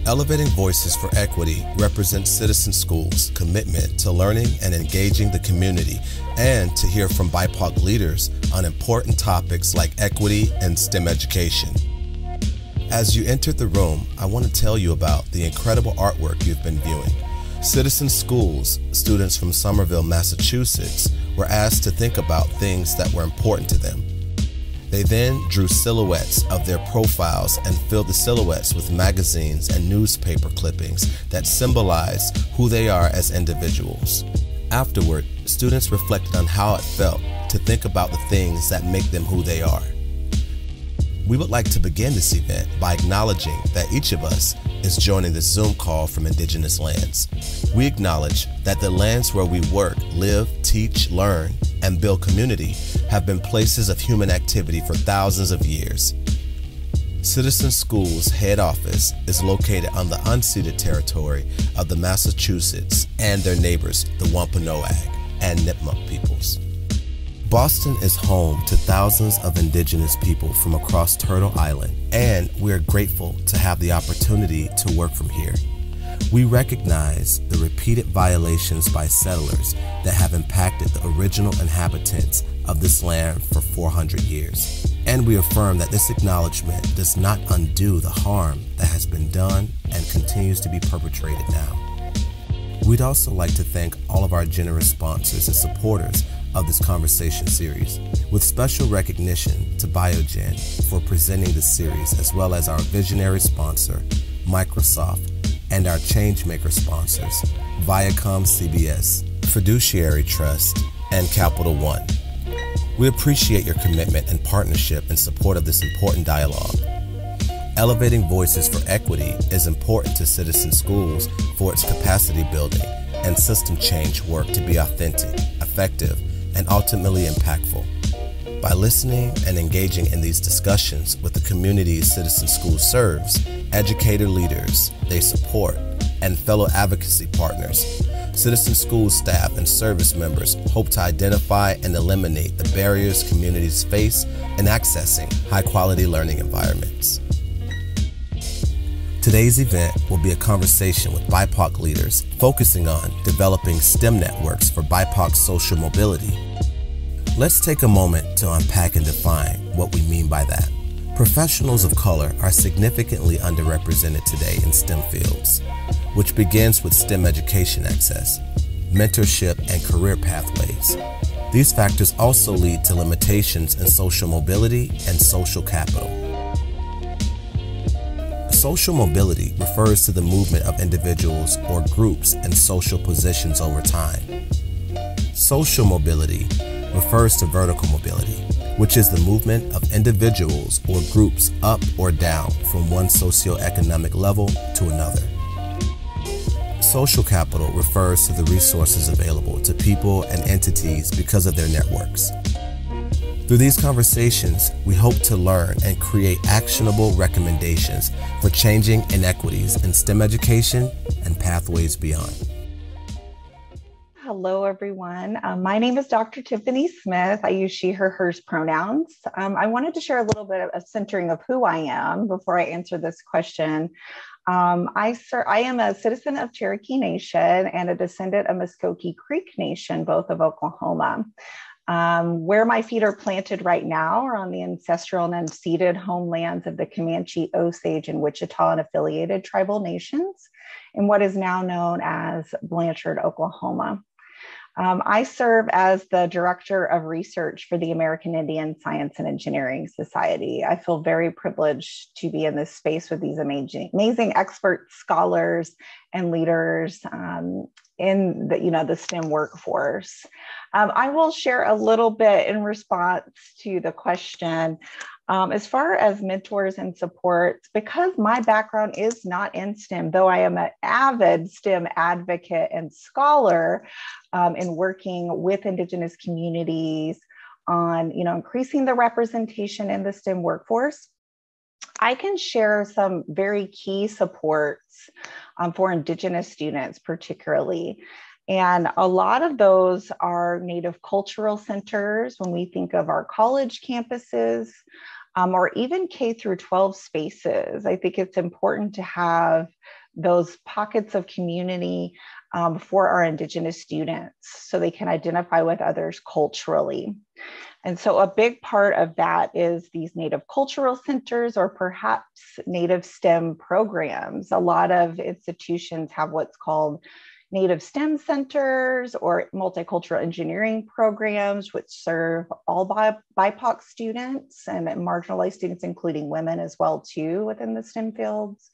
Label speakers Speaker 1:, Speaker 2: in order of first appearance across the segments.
Speaker 1: Elevating Voices for Equity represents Citizen Schools' commitment to learning and engaging the community and to hear from BIPOC leaders on important topics like equity and STEM education. As you entered the room, I want to tell you about the incredible artwork you've been viewing. Citizen Schools students from Somerville, Massachusetts were asked to think about things that were important to them. They then drew silhouettes of their profiles and filled the silhouettes with magazines and newspaper clippings that symbolized who they are as individuals. Afterward, students reflected on how it felt to think about the things that make them who they are. We would like to begin this event by acknowledging that each of us is joining this Zoom call from indigenous lands. We acknowledge that the lands where we work, live, teach, learn, and build community have been places of human activity for thousands of years. Citizen Schools' head office is located on the unceded territory of the Massachusetts and their neighbors, the Wampanoag and Nipmuc peoples. Boston is home to thousands of indigenous people from across Turtle Island, and we're grateful to have the opportunity to work from here. We recognize the repeated violations by settlers that have impacted the original inhabitants of this land for 400 years. And we affirm that this acknowledgement does not undo the harm that has been done and continues to be perpetrated now. We'd also like to thank all of our generous sponsors and supporters of this conversation series, with special recognition to Biogen for presenting this series, as well as our visionary sponsor, Microsoft, and our Changemaker sponsors, Viacom CBS, Fiduciary Trust, and Capital One. We appreciate your commitment and partnership in support of this important dialogue. Elevating Voices for Equity is important to Citizen Schools for its capacity building and system change work to be authentic, effective, and ultimately impactful. By listening and engaging in these discussions with the communities Citizen Schools serves, educator leaders they support, and fellow advocacy partners, Citizen Schools staff and service members hope to identify and eliminate the barriers communities face in accessing high-quality learning environments. Today's event will be a conversation with BIPOC leaders focusing on developing STEM networks for BIPOC social mobility. Let's take a moment to unpack and define what we mean by that. Professionals of color are significantly underrepresented today in STEM fields, which begins with STEM education access, mentorship, and career pathways. These factors also lead to limitations in social mobility and social capital. Social mobility refers to the movement of individuals or groups in social positions over time. Social mobility refers to vertical mobility, which is the movement of individuals or groups up or down from one socioeconomic level to another. Social capital refers to the resources available to people and entities because of their networks. Through these conversations, we hope to learn and create actionable recommendations for changing inequities in STEM education and pathways beyond.
Speaker 2: Hello, everyone. My name is Dr. Tiffany Smith. I use she, her, hers pronouns. I wanted to share a little bit of a centering of who I am before I answer this question. I am a citizen of Cherokee Nation and a descendant of Muskogee Creek Nation, both of Oklahoma. Where my feet are planted right now are on the ancestral and unceded homelands of the Comanche, Osage, and Wichita and affiliated tribal nations in what is now known as Blanchard, Oklahoma. I serve as the Director of Research for the American Indian Science and Engineering Society. I feel very privileged to be in this space with these amazing experts, scholars, and leaders in the STEM workforce. I will share a little bit in response to the question. As far as mentors and supports, because my background is not in STEM, though I am an avid STEM advocate and scholar in working with Indigenous communities on increasing the representation in the STEM workforce, I can share some very key supports for Indigenous students particularly. And a lot of those are Native cultural centers when we think of our college campuses. or even K through 12 spaces. I think it's important to have those pockets of community for our Indigenous students so they can identify with others culturally. And so a big part of that is these Native cultural centers or perhaps Native STEM programs. A lot of institutions have what's called Native STEM centers or multicultural engineering programs, which serve all BIPOC students and marginalized students, including women as well too within the STEM fields.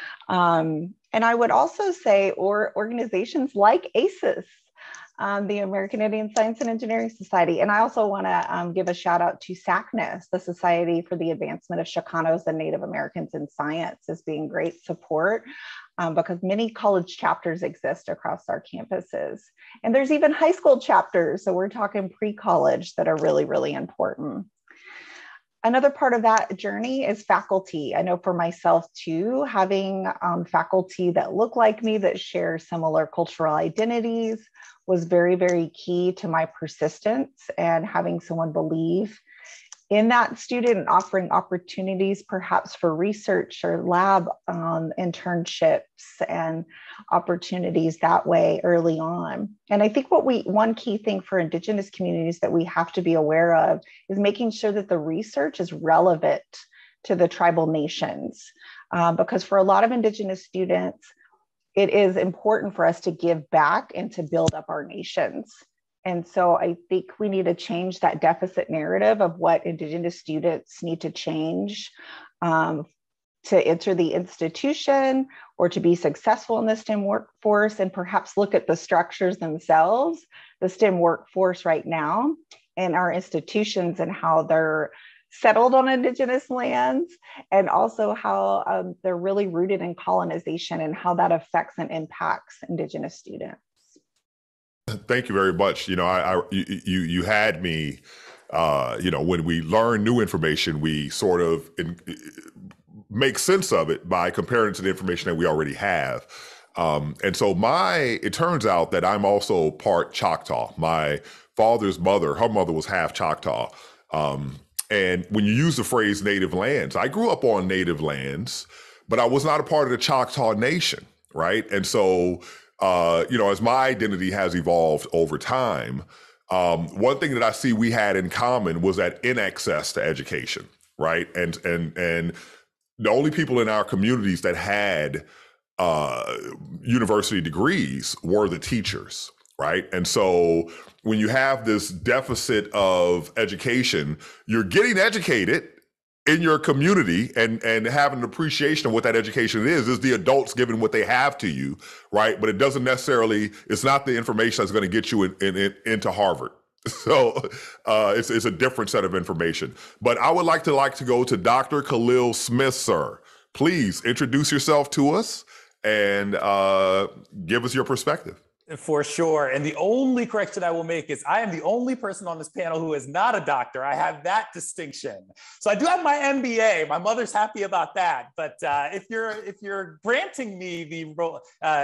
Speaker 2: And I would also say, organizations like ACES, the American Indian Science and Engineering Society. And I also want to give a shout out to SACNAS, the Society for the Advancement of Chicanos and Native Americans in Science, as being great support because many college chapters exist across our campuses. And there's even high school chapters. So we're talking pre-college that are really, really important. Another part of that journey is faculty. I know for myself too, having faculty that look like me, that share similar cultural identities was very, very key to my persistence, and having someone believe in that student and offering opportunities perhaps for research or lab internships and opportunities that way early on. And I think one key thing for Indigenous communities that we have to be aware of is making sure that the research is relevant to the tribal nations. Because for a lot of Indigenous students, it is important for us to give back and to build up our nations. And so I think we need to change that deficit narrative of what Indigenous students need to change to enter the institution or to be successful in the STEM workforce, and perhaps look at the structures themselves, the STEM workforce right now, and our institutions and how they're settled on Indigenous lands, and also how they're really rooted in colonization and how that affects and impacts Indigenous students.
Speaker 3: Thank you very much. You know, you had me, when we learn new information, we sort of make sense of it by comparing it to the information that we already have. And so it turns out that I'm also part Choctaw. My father's mother, her mother was half Choctaw. And when you use the phrase native lands, I grew up on native lands, but I was not a part of the Choctaw Nation, right? And so as my identity has evolved over time, one thing that I see we had in common was that inaccess to education, right? And the only people in our communities that had university degrees were the teachers, right? And so when you have this deficit of education, you're getting educated in your community and having an appreciation of what that education is the adults giving what they have to you, right? But it doesn't necessarily, it's not the information that's going to get you into Harvard. So it's a different set of information. But I would like to go to Dr. Khalil Smith, sir. Please introduce yourself to us and give us your perspective.
Speaker 4: For sure. And the only correction I will make is I am the only person on this panel who is not a doctor. I have that distinction. So I do have my MBA. My mother's happy about that. But if you're granting me the role,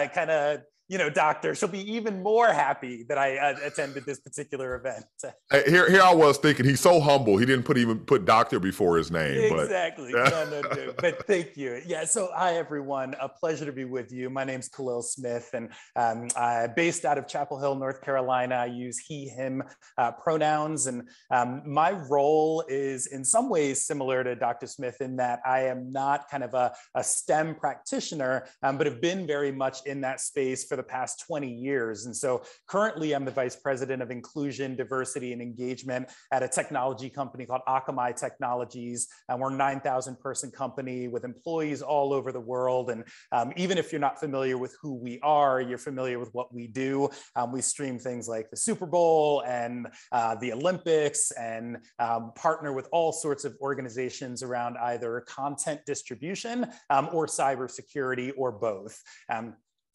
Speaker 4: doctor, she'll be even more happy that I attended this particular event.
Speaker 3: Here I was thinking, he's so humble. He didn't even put doctor before his name.
Speaker 4: Exactly. But. No. But thank you. Yeah. So hi, everyone. A pleasure to be with you. My name's Khalil Smith, and I'm based out of Chapel Hill, North Carolina. I use he, him pronouns. And my role is in some ways similar to Dr. Smith in that I am not kind of a STEM practitioner, but have been very much in that space for the past 20 years. And so currently I'm the Vice President of Inclusion, Diversity, and Engagement at a technology company called Akamai Technologies. And we're a 9,000 person company with employees all over the world. And even if you're not familiar with who we are, you're familiar with what we do. We stream things like the Super Bowl and the Olympics, and partner with all sorts of organizations around either content distribution or cybersecurity or both.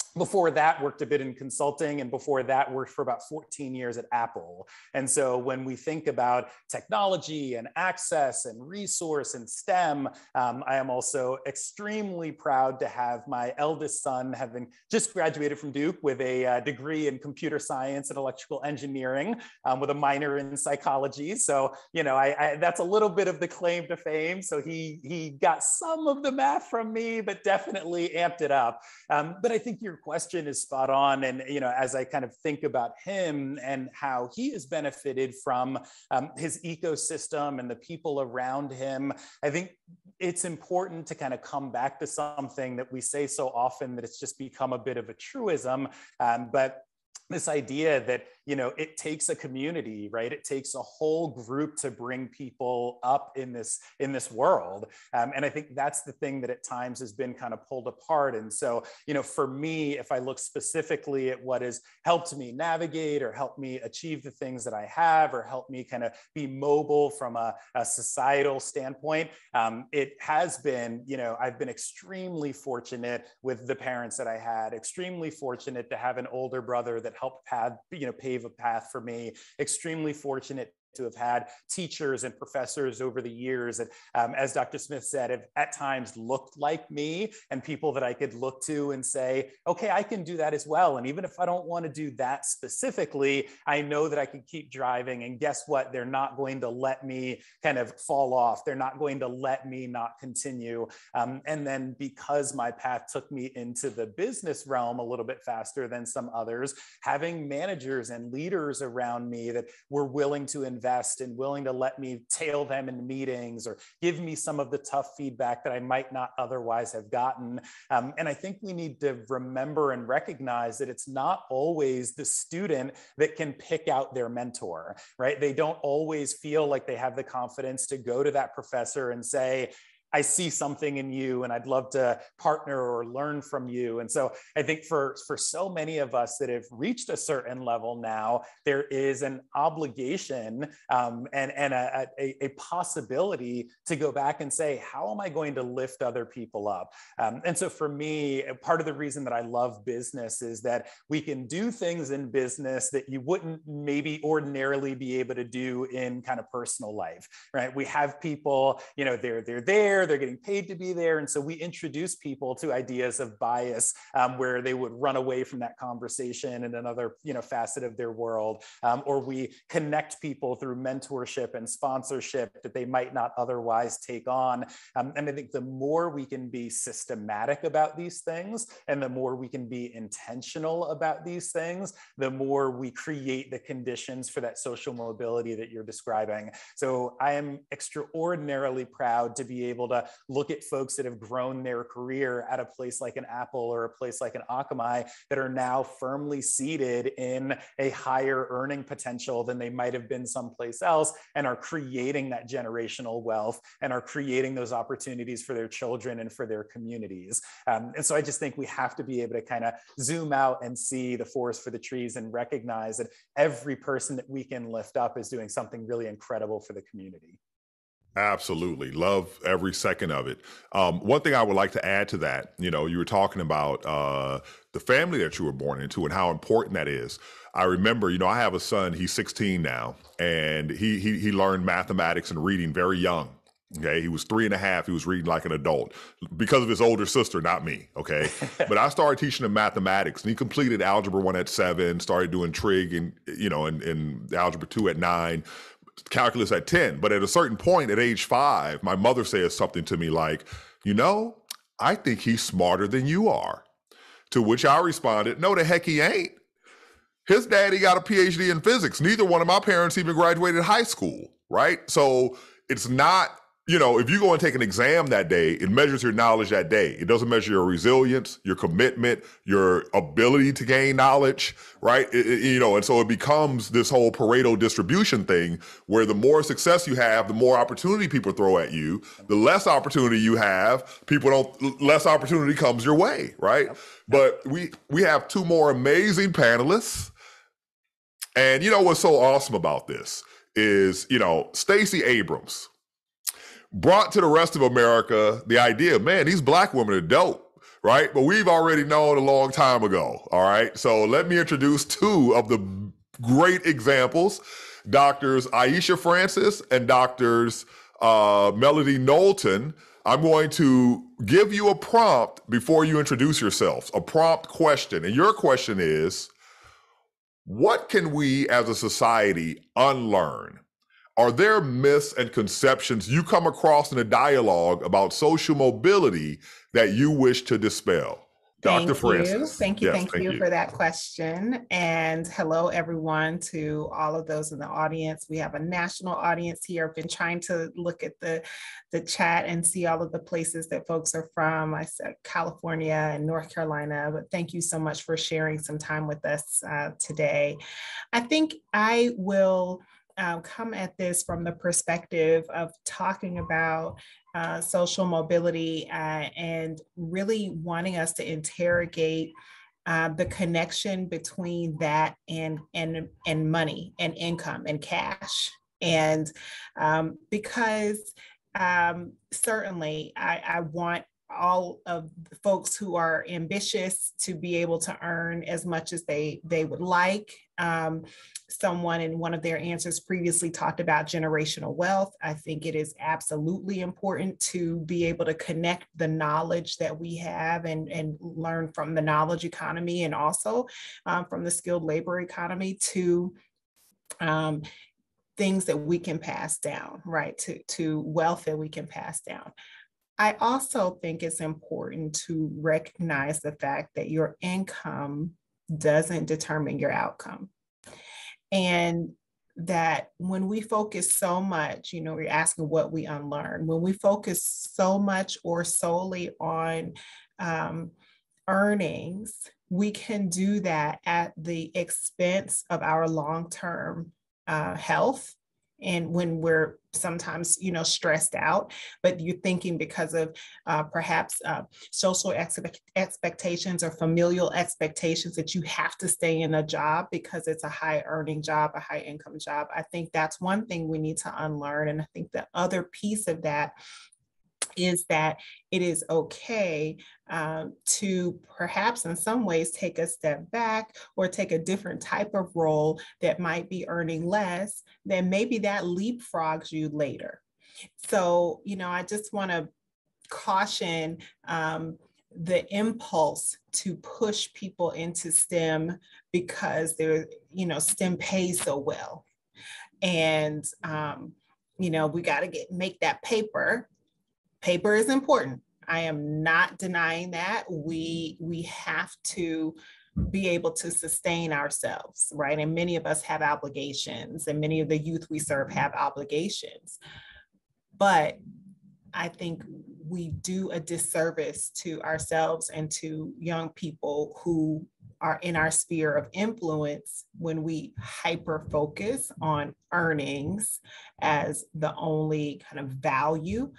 Speaker 4: Before that, worked a bit in consulting, and before that, worked for about 14 years at Apple. And so when we think about technology and access and resource and STEM, I am also extremely proud to have my eldest son having just graduated from Duke with a degree in computer science and electrical engineering with a minor in psychology. So, you know, that's a little bit of the claim to fame. So he got some of the math from me, but definitely amped it up. But I think your question is spot on. And, you know, as I kind of think about him and how he has benefited from his ecosystem and the people around him, I think it's important to kind of come back to something that we say so often that it's just become a bit of a truism. But this idea that, you know, it takes a community, right? It takes a whole group to bring people up in this world. And I think that's the thing that at times has been kind of pulled apart. And so, you know, for me, if I look specifically at what has helped me navigate or helped me achieve the things that I have or helped me kind of be mobile from a societal standpoint, it has been, you know, I've been extremely fortunate with the parents that I had, extremely fortunate to have an older brother that helped pave a path for me, extremely fortunate to have had teachers and professors over the years that, as Dr. Smith said, have at times looked like me and people that I could look to and say, okay, I can do that as well. And even if I don't want to do that specifically, I know that I can keep driving. And guess what? They're not going to let me kind of fall off. They're not going to let me not continue. And then because my path took me into the business realm a little bit faster than some others, having managers and leaders around me that were willing to invest and willing to let me tail them in meetings or give me some of the tough feedback that I might not otherwise have gotten. And I think we need to remember and recognize that it's not always the student that can pick out their mentor, right? They don't always feel like they have the confidence to go to that professor and say, I see something in you and I'd love to partner or learn from you. And so I think for so many of us that have reached a certain level now, there is an obligation and a possibility to go back and say, how am I going to lift other people up? And so for me, part of the reason that I love business is that we can do things in business that you wouldn't maybe ordinarily be able to do in kind of personal life, right? We have people, you know, they're there, they're getting paid to be there. And so we introduce people to ideas of bias where they would run away from that conversation in another, you know, facet of their world. Or we connect people through mentorship and sponsorship that they might not otherwise take on. And I think the more we can be systematic about these things and the more we can be intentional about these things, the more we create the conditions for that social mobility that you're describing. So I am extraordinarily proud to be able to look at folks that have grown their career at a place like an Apple or a place like an Akamai that are now firmly seated in a higher earning potential than they might have been someplace else and are creating that generational wealth and are creating those opportunities for their children and for their communities. And so I just think we have to be able to kind of zoom out and see the forest for the trees and recognize that every person that we can lift up is doing something really incredible for the community.
Speaker 3: Absolutely. Love every second of it. One thing I would like to add to that, you know, you were talking about the family that you were born into and how important that is. I remember, you know, I have a son, he's 16 now, and he learned mathematics and reading very young. Okay. He was 3.5. He was reading like an adult because of his older sister, not me. Okay. But I started teaching him mathematics and he completed algebra 1 at 7, started doing trig and, you know, in algebra 2 at 9. Calculus at 10. But at a certain point at age 5, my mother says something to me like, you know, I think he's smarter than you are. To which I responded, no, the heck he ain't. His daddy got a PhD in physics. Neither one of my parents even graduated high school, right? So it's not, you know, if you go and take an exam that day, it measures your knowledge that day. It doesn't measure your resilience, your commitment, your ability to gain knowledge, right? You know, and so it becomes this whole Pareto distribution thing where the more success you have, the more opportunity people throw at you. The less opportunity you have, less opportunity comes your way, right? Yep. But we have 2 more amazing panelists. And you know what's so awesome about this is, you know, Stacey Abrams brought to the rest of America the idea, man, these black women are dope, right? But we've already known a long time ago, all right? So let me introduce two of the great examples, Doctors Aisha Francis and Doctors Melody Knowlton. I'm going to give you a prompt before you introduce yourselves, a prompt question. And your question is, what can we as a society unlearn? Are there myths and conceptions you come across in a dialogue about social mobility that you wish to dispel? Dr. Francis.
Speaker 5: Thank you for that question. And hello, everyone, to all of those in the audience. We have a national audience here. I've been trying to look at the chat and see all of the places that folks are from. I said California and North Carolina, but thank you so much for sharing some time with us today. I think I will come at this from the perspective of talking about social mobility and really wanting us to interrogate the connection between that and money and income and cash. And because certainly I want all of the folks who are ambitious to be able to earn as much as they would like. Someone in one of their answers previously talked about generational wealth. I think it is absolutely important to be able to connect the knowledge that we have and learn from the knowledge economy and also from the skilled labor economy to things that we can pass down, right? To wealth that we can pass down. I also think it's important to recognize the fact that your income doesn't determine your outcome. And that when we focus so much, you're asking what we unlearn, when we focus so much or solely on earnings, we can do that at the expense of our long-term health. And when we're sometimes, stressed out, but you're thinking because of perhaps social expectations or familial expectations that you have to stay in a job because it's a high earning job, a high income job. I think that's one thing we need to unlearn. And I think the other piece of that is that it is okay to perhaps in some ways take a step back or take a different type of role that might be earning less, then maybe that leapfrogs you later. So, I just want to caution the impulse to push people into STEM because they're, STEM pays so well. And, we got to make that paper. Paper is important. I am not denying that. We have to be able to sustain ourselves, right? And many of us have obligations, and many of the youth we serve have obligations. But I think we do a disservice to ourselves and to young people who are in our sphere of influence when we hyper focus on earnings as the only kind of value,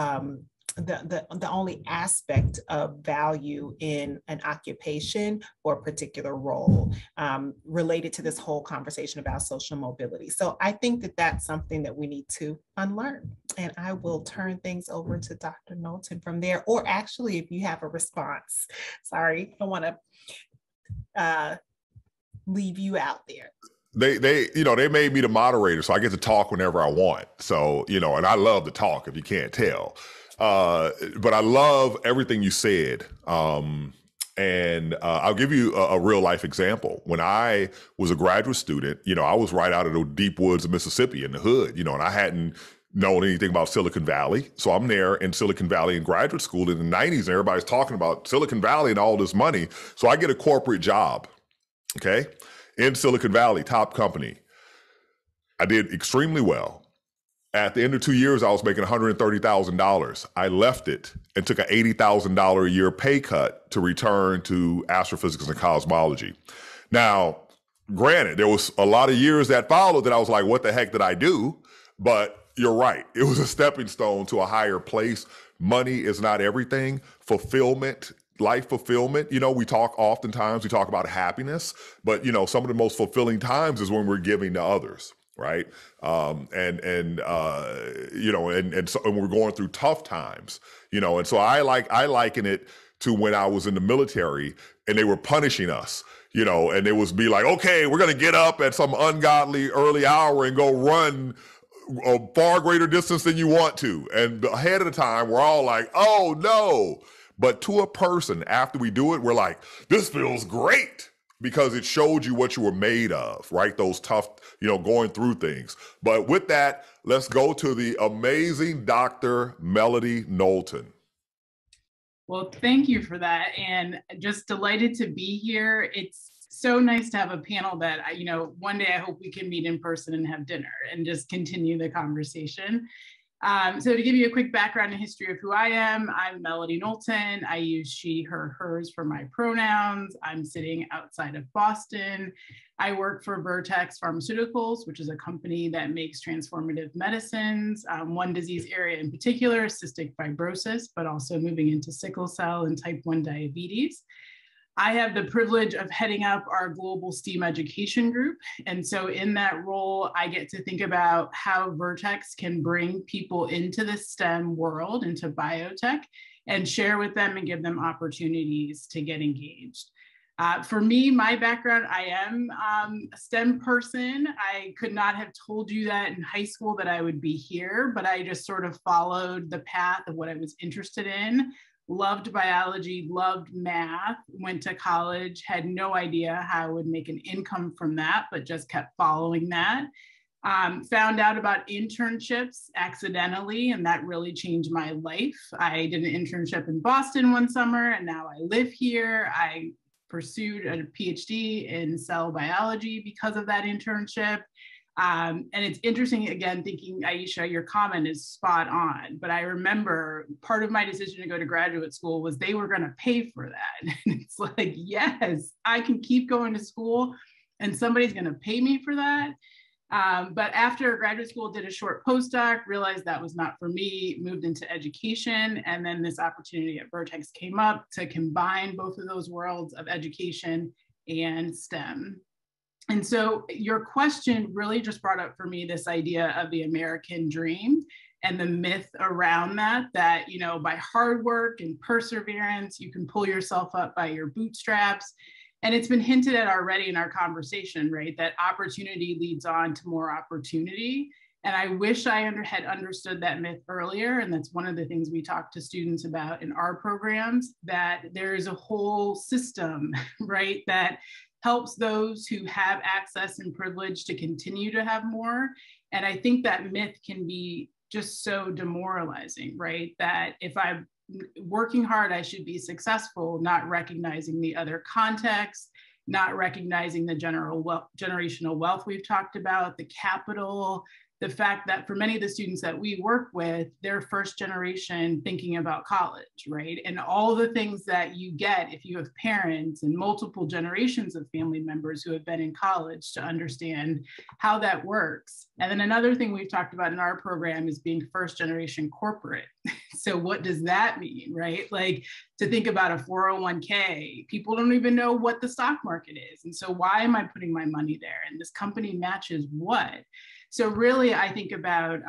Speaker 5: the only aspect of value in an occupation or a particular role related to this whole conversation about social mobility. So I think that that's something that we need to unlearn. And I will turn things over to Dr. Knowlton from there, or actually if you have a response. Sorry, I want to leave you out there.
Speaker 3: They made me the moderator, so I get to talk whenever I want. So, and I love to talk if you can't tell. But I love everything you said. And I'll give you a real life example. When I was a graduate student, I was right out of the deep woods of Mississippi in the hood, and I hadn't known anything about Silicon Valley. So I'm there in Silicon Valley in graduate school in the 90s, and everybody's talking about Silicon Valley and all this money. So I get a corporate job, okay, in Silicon Valley, top company. I did extremely well. At the end of 2 years, I was making $130,000. I left it and took an $80,000 a year pay cut to return to astrophysics and cosmology. Now, granted, there was a lot of years that followed that I was like, what the heck did I do? But you're right. It was a stepping stone to a higher place. Money is not everything. Fulfillment, life fulfillment. We talk about happiness, but some of the most fulfilling times is when we're giving to others. Right. So we're going through tough times, and so I liken it to when I was in the military and they were punishing us, you know, and it was be like, okay, we're going to get up at some ungodly early hour and go run a far greater distance than you want to. And ahead of the time, we're all like, oh no. But to a person, after we do it, we're like, this feels great, because it showed you what you were made of, right? Those tough, you know, going through things. But with that, let's go to the amazing Dr. Melody Knowlton.
Speaker 6: Well, thank you for that. And just delighted to be here. It's so nice to have a panel that, you know, one day I hope we can meet in person and have dinner and just continue the conversation. So to give you a quick background and history of who I am, I'm Melody Knowlton. I use she, her, hers for my pronouns. I'm sitting outside of Boston. I work for Vertex Pharmaceuticals, which is a company that makes transformative medicines. One disease area in particular, cystic fibrosis, but also moving into sickle cell and type 1 diabetes. I have the privilege of heading up our global STEAM education group. And so in that role, I get to think about how Vertex can bring people into the STEM world, into biotech, and share with them and give them opportunities to get engaged. For me, my background, I am a STEM person. I could not have told you that in high school that I would be here, but I just sort of followed the path of what I was interested in. Loved biology, loved math, went to college, had no idea how I would make an income from that, but just kept following that. Found out about internships accidentally, and that really changed my life. I did an internship in Boston one summer, and now I live here. I pursued a PhD in cell biology because of that internship. And it's interesting, again, thinking, Aisha, your comment is spot on. But I remember part of my decision to go to graduate school was they were going to pay for that. And it's like, yes, I can keep going to school and somebody's going to pay me for that. But after graduate school, did a short postdoc, realized that was not for me, moved into education. And then this opportunity at Vertex came up to combine both of those worlds of education and STEM. And so your question really just brought up for me this idea of the American dream and the myth around that, you know, by hard work and perseverance, you can pull yourself up by your bootstraps. And it's been hinted at already in our conversation, right? That opportunity leads on to more opportunity. And I wish I had understood that myth earlier. And that's one of the things we talk to students about in our programs, that there is a whole system, right? That helps those who have access and privilege to continue to have more. And I think that myth can be just so demoralizing, right? That if I'm working hard, I should be successful, not recognizing the other context, not recognizing the generational wealth we've talked about, the capital, the fact that for many of the students that we work with, they're first generation thinking about college, right? And all the things that you get if you have parents and multiple generations of family members who have been in college to understand how that works. And then another thing we've talked about in our program is being first generation corporate. So what does that mean, right? Like to think about a 401k, people don't even know what the stock market is. And so why am I putting my money there? And this company matches what? So really, I think about,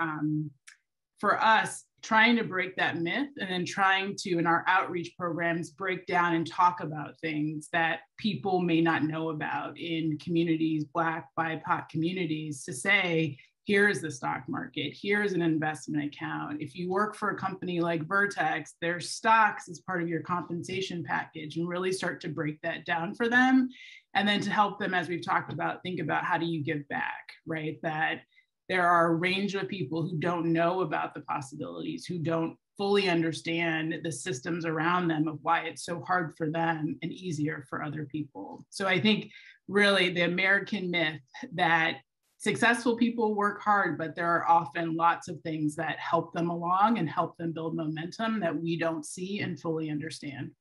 Speaker 6: for us, trying to break that myth and then trying to, in our outreach programs, break down and talk about things that people may not know about in communities, Black, BIPOC communities, to say, here's the stock market, here's an investment account. If you work for a company like Vertex, there's stocks as part of your compensation package, and really start to break that down for them. And then to help them, as we've talked about, think about how do you give back, right? That there are a range of people who don't know about the possibilities, who don't fully understand the systems around them of why it's so hard for them and easier for other people. So I think really the American myth that successful people work hard, but there are often lots of things that help them along and help them build momentum that we don't see and fully understand.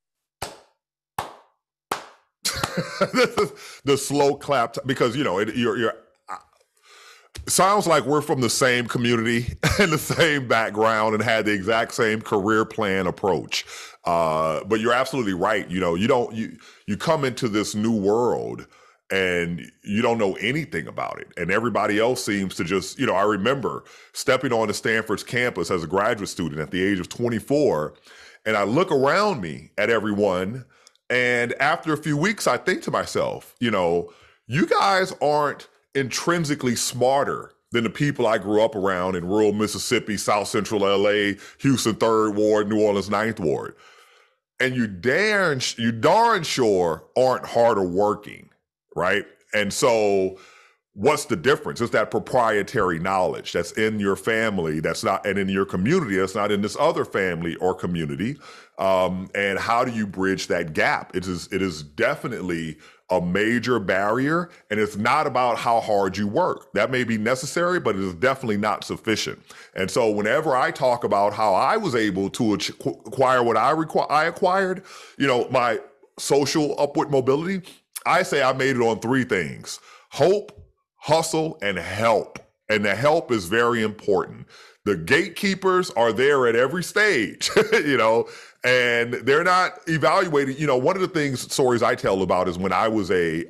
Speaker 3: This is the slow clap, because, you know, you're sounds like we're from the same community and the same background and had the exact same career plan approach. But you're absolutely right. You know, you come into this new world and you don't know anything about it. And everybody else seems to just, you know, I remember stepping on the Stanford's campus as a graduate student at the age of 24, And I look around me at everyone, and after a few weeks, I think to myself, you guys aren't intrinsically smarter than the people I grew up around in rural Mississippi, South Central LA, Houston 3rd Ward, New Orleans 9th Ward. And you darn sure aren't harder working, right? And so what's the difference? It's that proprietary knowledge that's in your family, that's not, and in your community, that's not in this other family or community. And how do you bridge that gap? It is definitely a major barrier, and it's not about how hard you work. That may be necessary, but it is definitely not sufficient. And so whenever I talk about how I was able to acquire what I acquired, my social upward mobility, I say I made it on 3 things: hope, hustle, and help. And the help is very important. The gatekeepers are there at every stage, and they're not evaluating. One of the stories I tell about is when I was a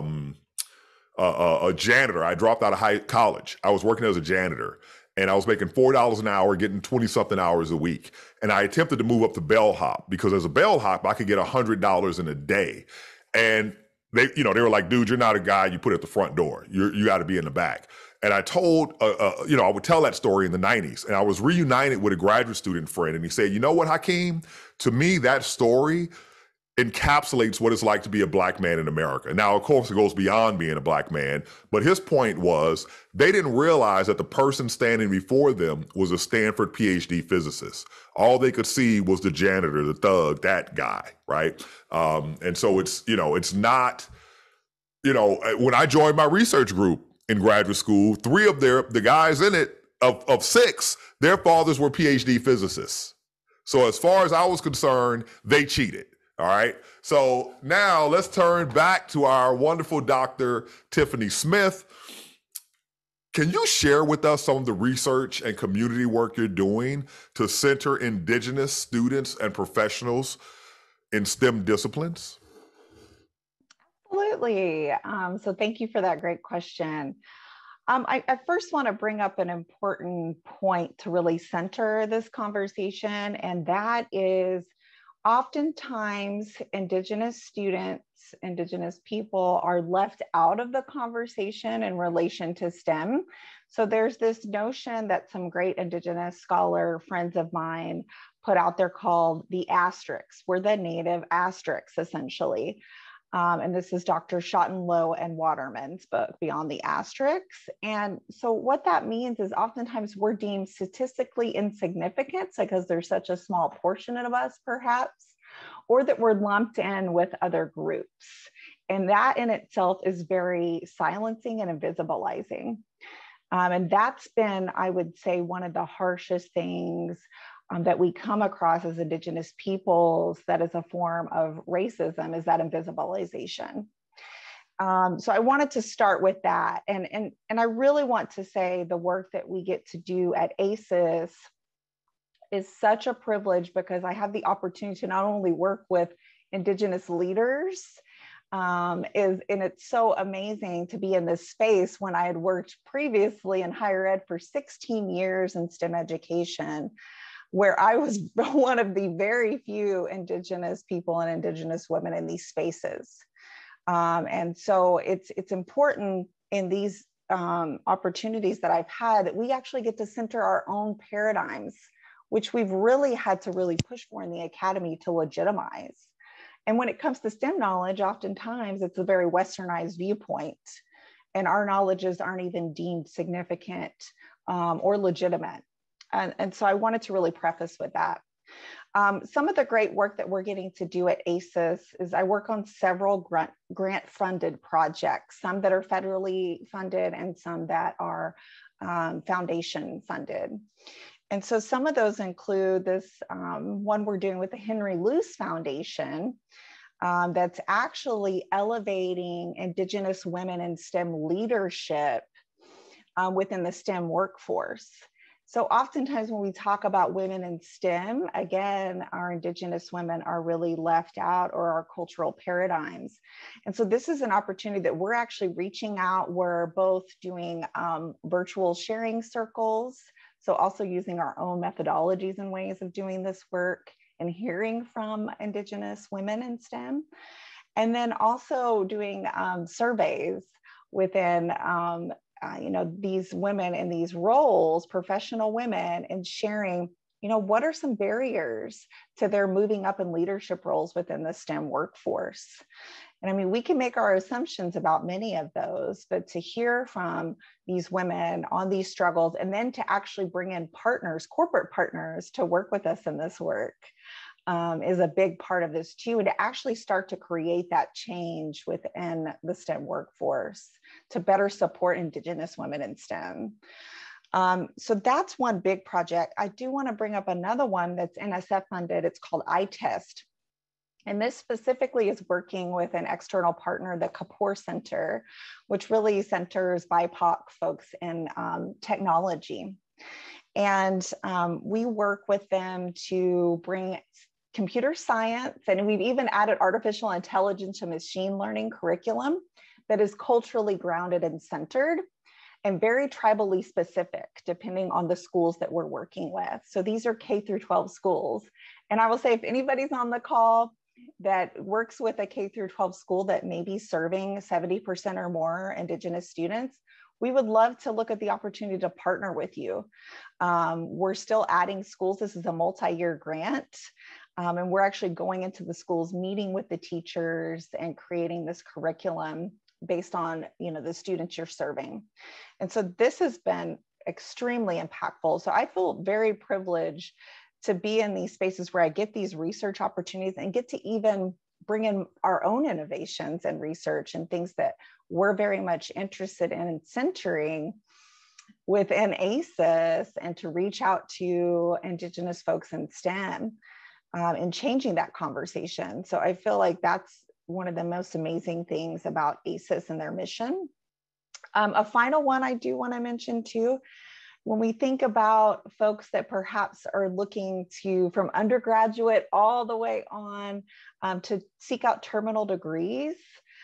Speaker 3: janitor. I dropped out of college. I was working as a janitor, and I was making $4 an hour, getting 20-something hours a week. And I attempted to move up to bellhop, because as a bellhop, I could get $100 in a day. And they were like, dude, you're not a guy you put at the front door. You got to be in the back. And I told, I would tell that story in the 90s. And I was reunited with a graduate student friend. And he said, you know what, Hakeem? To me, that story encapsulates what it's like to be a Black man in America. Now, of course, it goes beyond being a Black man. But his point was they didn't realize that the person standing before them was a Stanford PhD physicist. All they could see was the janitor, the thug, that guy, right? And so it's not, when I joined my research group in graduate school, 3 of the guys in it, of 6, their fathers were PhD physicists. So as far as I was concerned, they cheated. All right. So now let's turn back to our wonderful Dr. Tiffany Smith. Can you share with us some of the research and community work you're doing to center Indigenous students and professionals in STEM disciplines?
Speaker 2: Absolutely. So thank you for that great question. I first want to bring up an important point to really center this conversation, and that is oftentimes Indigenous students, Indigenous people are left out of the conversation in relation to STEM. So there's this notion that some great Indigenous scholar friends of mine put out there called the asterisks. We're the native asterisks, essentially. And this is Dr. Schottenlow and Waterman's book, Beyond the Asterisks. And so what that means is oftentimes we're deemed statistically insignificant because there's such a small portion of us, perhaps, or that we're lumped in with other groups. And that in itself is very silencing and invisibilizing. And that's been, I would say, one of the harshest things that we come across as Indigenous peoples that is a form of racism, is that invisibilization. So I wanted to start with that. And I really want to say the work that we get to do at ACES is such a privilege, because I have the opportunity to not only work with Indigenous leaders, and it's so amazing to be in this space when I had worked previously in higher ed for 16 years in STEM education, where I was one of the very few Indigenous people and Indigenous women in these spaces. And so it's important in these opportunities that I've had that we actually get to center our own paradigms, which we've really had to really push for in the academy to legitimize. And when it comes to STEM knowledge, oftentimes it's a very Westernized viewpoint, and our knowledges aren't even deemed significant or legitimate. And so I wanted to really preface with that. Some of the great work that we're getting to do at ACES is I work on several grant-funded projects, some that are federally funded and some that are foundation funded. And so some of those include this one we're doing with the Henry Luce Foundation that's actually elevating Indigenous women in STEM leadership within the STEM workforce. So oftentimes when we talk about women in STEM, again, our Indigenous women are really left out, or our cultural paradigms. And so this is an opportunity that we're actually reaching out. We're both doing virtual sharing circles, so also using our own methodologies and ways of doing this work, and hearing from Indigenous women in STEM. And then also doing surveys within these women in these roles, professional women, and sharing, what are some barriers to their moving up in leadership roles within the STEM workforce? And I mean, we can make our assumptions about many of those, but to hear from these women on these struggles, and then to actually bring in partners, corporate partners, to work with us in this work is a big part of this too, and to actually start to create that change within the STEM workforce to better support Indigenous women in STEM. So that's one big project. I do want to bring up another one that's NSF funded. It's called iTest. And this specifically is working with an external partner, the Kapoor Center, which really centers BIPOC folks in technology. And we work with them to bring computer science, and we've even added artificial intelligence and machine learning curriculum that is culturally grounded and centered and very tribally specific, depending on the schools that we're working with. So these are K through 12 schools. And I will say, if anybody's on the call that works with a K through 12 school that may be serving 70% or more Indigenous students, we would love to look at the opportunity to partner with you. We're still adding schools. This is a multi-year grant. And we're actually going into the schools, meeting with the teachers and creating this curriculum based on, the students you're serving. And so this has been extremely impactful. So I feel very privileged to be in these spaces where I get these research opportunities and get to even bring in our own innovations and research and things that we're very much interested in centering within ACES, and to reach out to Indigenous folks in STEM and changing that conversation. So I feel like that's one of the most amazing things about ACES and their mission. A final one I do want to mention too, when we think about folks that perhaps are looking to, from undergraduate all the way on to seek out terminal degrees,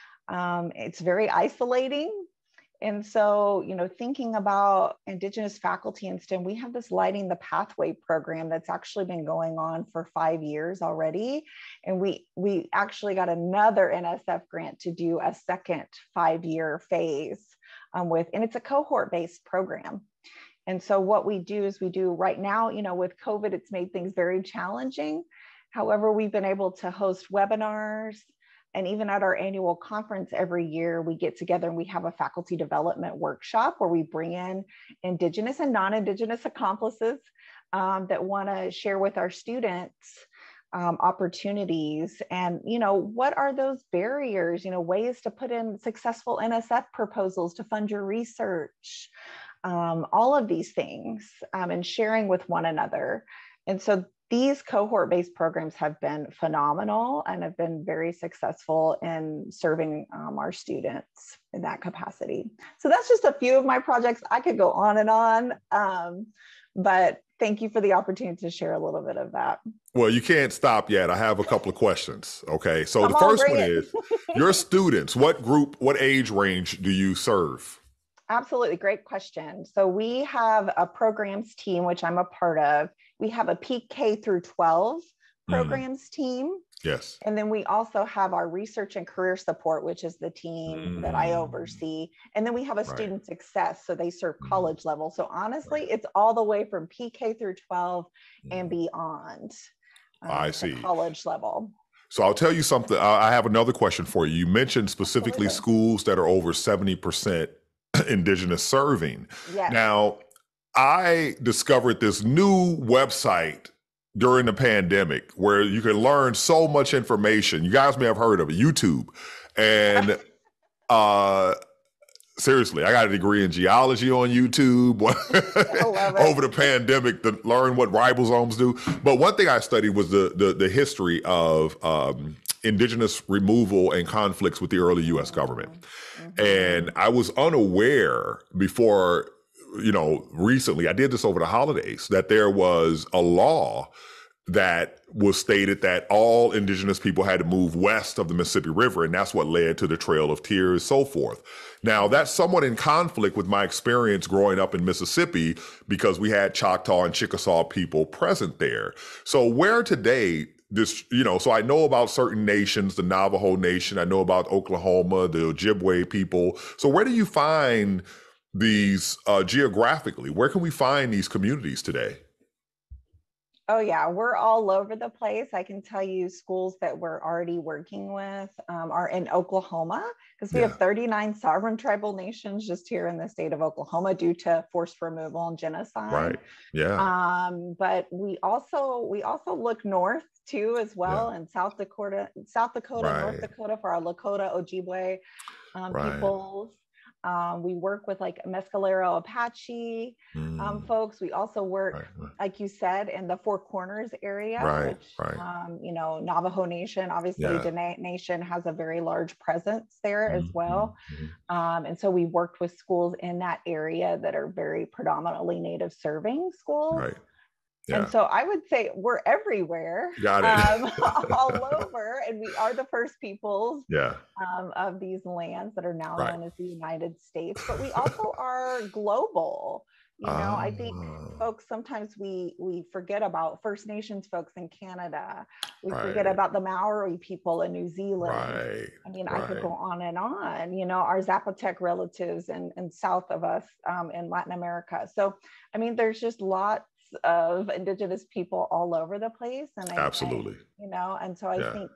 Speaker 2: it's very isolating. And so, thinking about Indigenous faculty in STEM, we have this Lighting the Pathway program that's actually been going on for 5 years already. And we actually got another NSF grant to do a second 5-year phase and it's a cohort-based program. And so what we do is right now, with COVID, it's made things very challenging. However, we've been able to host webinars. And even at our annual conference every year, we get together and we have a faculty development workshop where we bring in Indigenous and non-Indigenous accomplices that want to share with our students opportunities. And, what are those barriers, ways to put in successful NSF proposals to fund your research, all of these things, and sharing with one another. And so these cohort-based programs have been phenomenal and have been very successful in serving our students in that capacity. So that's just a few of my projects. I could go on and on, but thank you for the opportunity to share a little bit of that.
Speaker 3: Well, you can't stop yet. I have a couple of questions. Okay, so the first one is, your students, what age range do you serve?
Speaker 2: Absolutely, great question. So we have a programs team, which I'm a part of. We have a PK through 12 programs team.
Speaker 3: Yes.
Speaker 2: And then we also have our research and career support, which is the team that I oversee. And then we have a student success, so they serve college level. So honestly, it's all the way from PK through 12 and beyond.
Speaker 3: I see.
Speaker 2: College level.
Speaker 3: So I'll tell you something. I have another question for you. You mentioned specifically schools that are over 70% Indigenous serving.
Speaker 2: Yes.
Speaker 3: Now, I discovered this new website during the pandemic where you can learn so much information. You guys may have heard of it, YouTube. And seriously, I got a degree in geology on YouTube over the pandemic to learn what ribosomes do. But one thing I studied was the history of Indigenous removal and conflicts with the early U.S. government. And I was unaware before, recently, I did this over the holidays, that there was a law that was stated that all indigenous people had to move west of the Mississippi River, and that's what led to the Trail of Tears, so forth. Now, that's somewhat in conflict with my experience growing up in Mississippi because we had Choctaw and Chickasaw people present there. So where today, this, so I know about certain nations, the Navajo Nation, I know about Oklahoma, the Ojibwe people. So where do you find these geographically? Where can we find these communities today?
Speaker 2: Oh yeah, we're all over the place. I can tell you schools that we're already working with are in Oklahoma, because we have 39 sovereign tribal nations just here in the state of Oklahoma due to forced removal and genocide.
Speaker 3: Right. Yeah.
Speaker 2: But we also look north too as well, in South Dakota,
Speaker 3: Right.
Speaker 2: North Dakota for our Lakota, Ojibwe peoples. We work with like Mescalero Apache folks. We also work, like you said, in the Four Corners area, which, Navajo Nation, obviously Dene Nation has a very large presence there as well. And so we worked with schools in that area that are very predominantly Native serving schools.
Speaker 3: Right. Yeah.
Speaker 2: And so I would say we're everywhere,
Speaker 3: Got it.
Speaker 2: all over, and we are the first peoples
Speaker 3: Yeah.
Speaker 2: Of these lands that are now known as the United States. But we also are global. I think folks, sometimes we forget about First Nations folks in Canada. We forget about the Maori people in New Zealand. I mean, I could go on and on, our Zapotec relatives and south of us in Latin America. So, I mean, there's just lots of indigenous people all over the place. And
Speaker 3: absolutely.
Speaker 2: And so I think,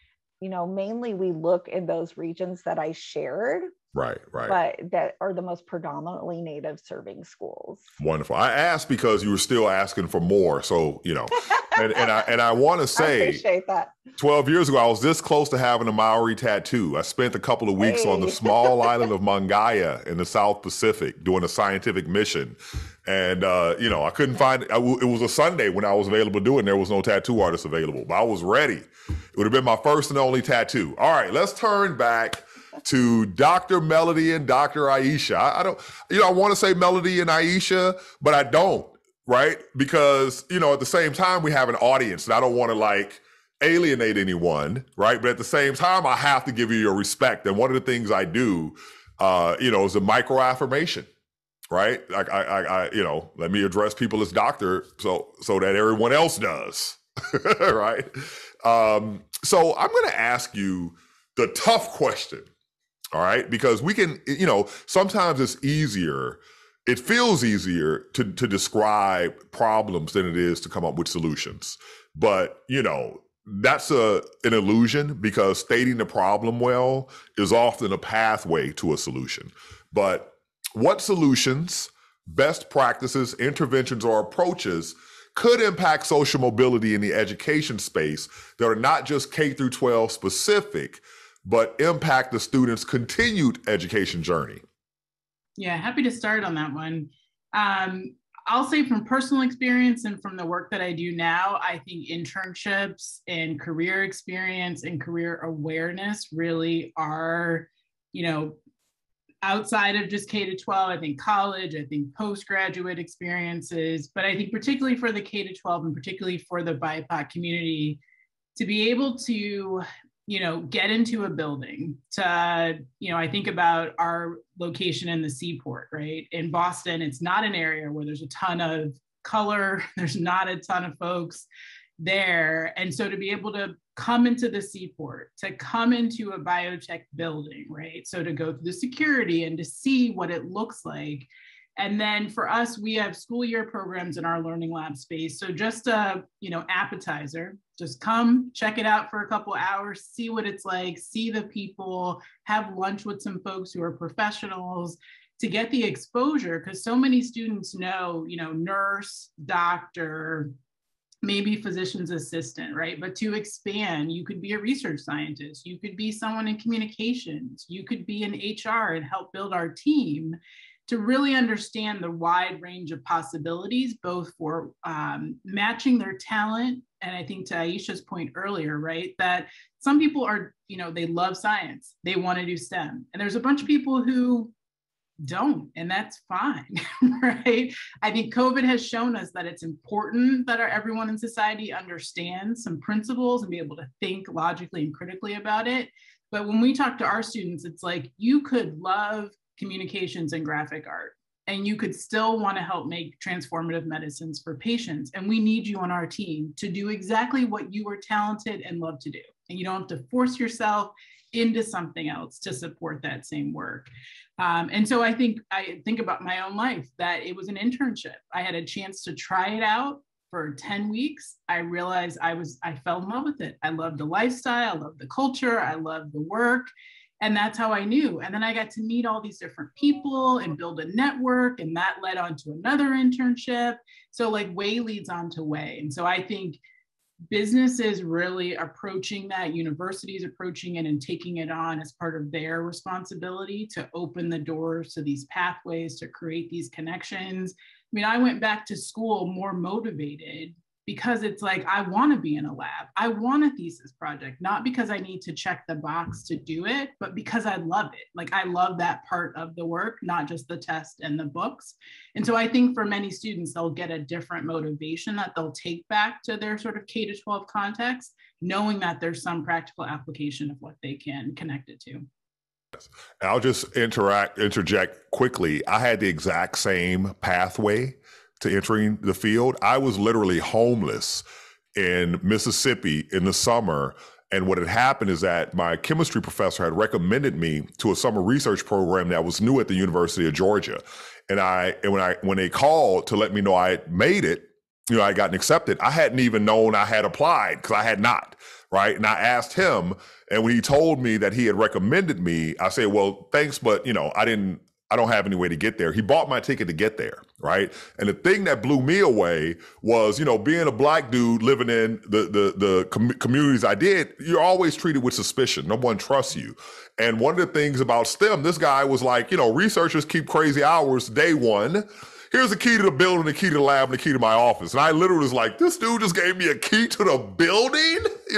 Speaker 2: mainly we look in those regions that I shared. Right. But that are the most predominantly Native serving schools.
Speaker 3: Wonderful. I asked because you were still asking for more. So, and I want to say,
Speaker 2: I appreciate that.
Speaker 3: 12 years ago, I was this close to having a Maori tattoo. I spent a couple of weeks on the small island of Mangaya in the South Pacific doing a scientific mission. And, I couldn't find, it was a Sunday when I was available to do it, and there was no tattoo artist available, but I was ready. It would have been my first and only tattoo. All right, let's turn back to Dr. Melody and Dr. Aisha. I want to say Melody and Aisha, but I don't, right? Because, at the same time, we have an audience, and I don't want to alienate anyone, right? But at the same time, I have to give you your respect. And one of the things I do, is a micro affirmation, right? I let me address people as doctor so that everyone else does, right? So I'm going to ask you the tough question. All right. Because we can, sometimes it feels easier to describe problems than it is to come up with solutions. But, that's an illusion, because stating the problem well is often a pathway to a solution. But what solutions, best practices, interventions, or approaches could impact social mobility in the education space that are not just K through 12 specific, but impact the student's continued education journey?
Speaker 6: Yeah, happy to start on that one. I'll say from personal experience and from the work that I do now, I think internships and career experience and career awareness really are, outside of just K to 12, I think college, I think postgraduate experiences, but I think particularly for the K to 12 and particularly for the BIPOC community, to be able to get into a building, to, I think about our location in the Seaport, right? In Boston, it's not an area where there's a ton of color, there's not a ton of folks there. And so to be able to come into the Seaport, to come into a biotech building, right? So to go through the security and to see what it looks like. And then for us, we have school year programs in our learning lab space. So just a, appetizer, just come check it out for a couple hours, see what it's like, see the people, have lunch with some folks who are professionals to get the exposure. Because so many students know, nurse, doctor, maybe physician's assistant, right? But to expand, you could be a research scientist, you could be someone in communications, you could be in HR and help build our team, to really understand the wide range of possibilities, both for matching their talent. And I think to Aisha's point earlier, right, that some people are, they love science, they want to do STEM. And there's a bunch of people who don't, and that's fine, right? I think COVID has shown us that it's important that everyone in society understands some principles and be able to think logically and critically about it. But when we talk to our students, it's like, you could love communications and graphic art, and you could still want to help make transformative medicines for patients. And we need you on our team to do exactly what you are talented and love to do. And you don't have to force yourself into something else to support that same work. And so I think about my own life, that it was an internship. I had a chance to try it out for 10 weeks. I realized I fell in love with it. I loved the lifestyle, I loved the culture, I loved the work. And that's how I knew. And then I got to meet all these different people and build a network, and that led on to another internship. So like way leads on to way. And so I think businesses really approaching that, universities approaching it and taking it on as part of their responsibility to open the doors to these pathways, to create these connections. I mean, I went back to school more motivated because it's like, I want to be in a lab. I want a thesis project, not because I need to check the box to do it, but because I love it. Like, I love that part of the work, not just the test and the books. And so I think for many students, they'll get a different motivation that they'll take back to their sort of K-12 context, knowing that there's some practical application of what they can connect it to.
Speaker 3: I'll just interject quickly. I had the exact same pathway to entering the field. I was literally homeless in Mississippi in the summer. And what had happened is that my chemistry professor had recommended me to a summer research program that was new at the University of Georgia. And when they called to let me know I had made it, I had gotten accepted, I hadn't even known I had applied because I had not, right? And I asked him, and when he told me that he had recommended me, I said, well, thanks, but I don't have any way to get there. He bought my ticket to get there, right? And the thing that blew me away was, being a Black dude living in the communities I did, you're always treated with suspicion. No one trusts you. And one of the things about STEM, this guy was like, researchers keep crazy hours day one. Here's the key to the building, the key to the lab, and the key to my office. And I literally was like, this dude just gave me a key to the building,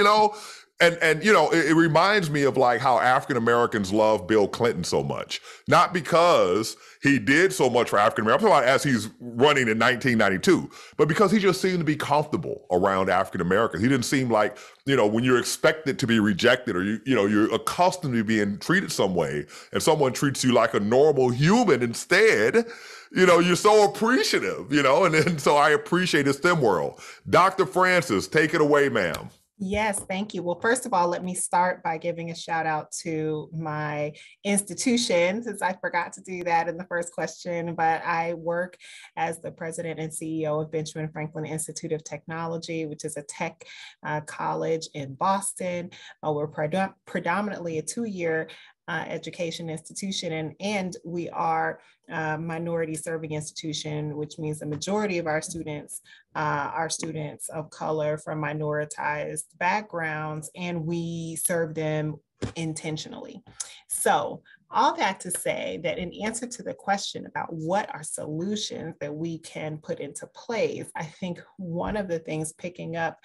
Speaker 3: And it reminds me of like how African Americans love Bill Clinton so much, not because he did so much for African Americans, I'm talking about as he's running in 1992, but because he just seemed to be comfortable around African Americans. He didn't seem like, when you're expected to be rejected, or you're accustomed to being treated some way, and someone treats you like a normal human instead, you're so appreciative, and so I appreciate the STEM world. Dr. Francis, take it away, ma'am.
Speaker 5: Yes, thank you. Well, first of all, let me start by giving a shout out to my institution, since I forgot to do that in the first question, but I work as the president and CEO of Benjamin Franklin Institute of Technology, which is a tech college in Boston. We're predominantly a 2-year education institution, and we are a minority serving institution, which means the majority of our students are students of color from minoritized backgrounds, and we serve them intentionally. So all that to say that in answer to the question about what are solutions that we can put into place, I think one of the things, picking up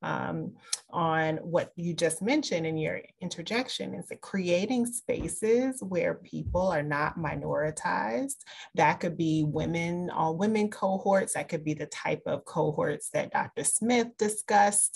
Speaker 5: on what you just mentioned in your interjection, is that creating spaces where people are not minoritized. That could be women, all women cohorts. That could be the type of cohorts that Dr. Smith discussed.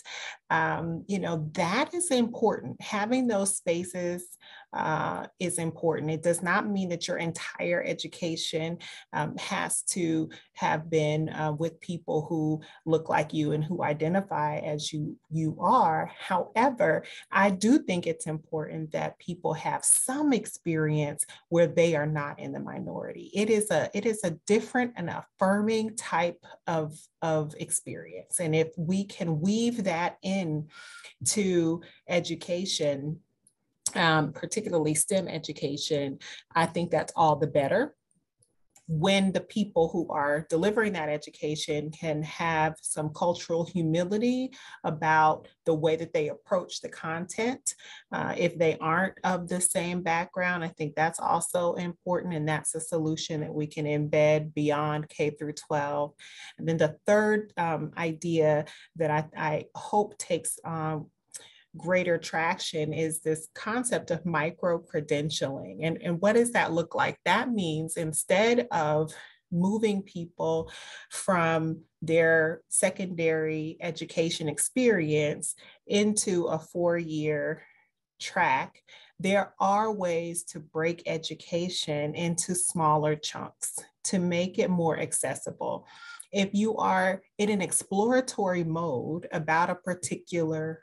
Speaker 5: That is important. Having those spaces is important. It does not mean that your entire education has to have been with people who look like you and who identify as you are. However, I do think it's important that people have some experience where they are not in the minority. It is a different and affirming type of experience. And if we can weave that in to education, particularly STEM education, I think that's all the better. When the people who are delivering that education can have some cultural humility about the way that they approach the content. If they aren't of the same background, I think that's also important, and that's a solution that we can embed beyond K through 12. And then the third idea that I hope takes greater traction is this concept of micro-credentialing. And what does that look like? That means instead of moving people from their secondary education experience into a 4-year track, there are ways to break education into smaller chunks to make it more accessible. If you are in an exploratory mode about a particular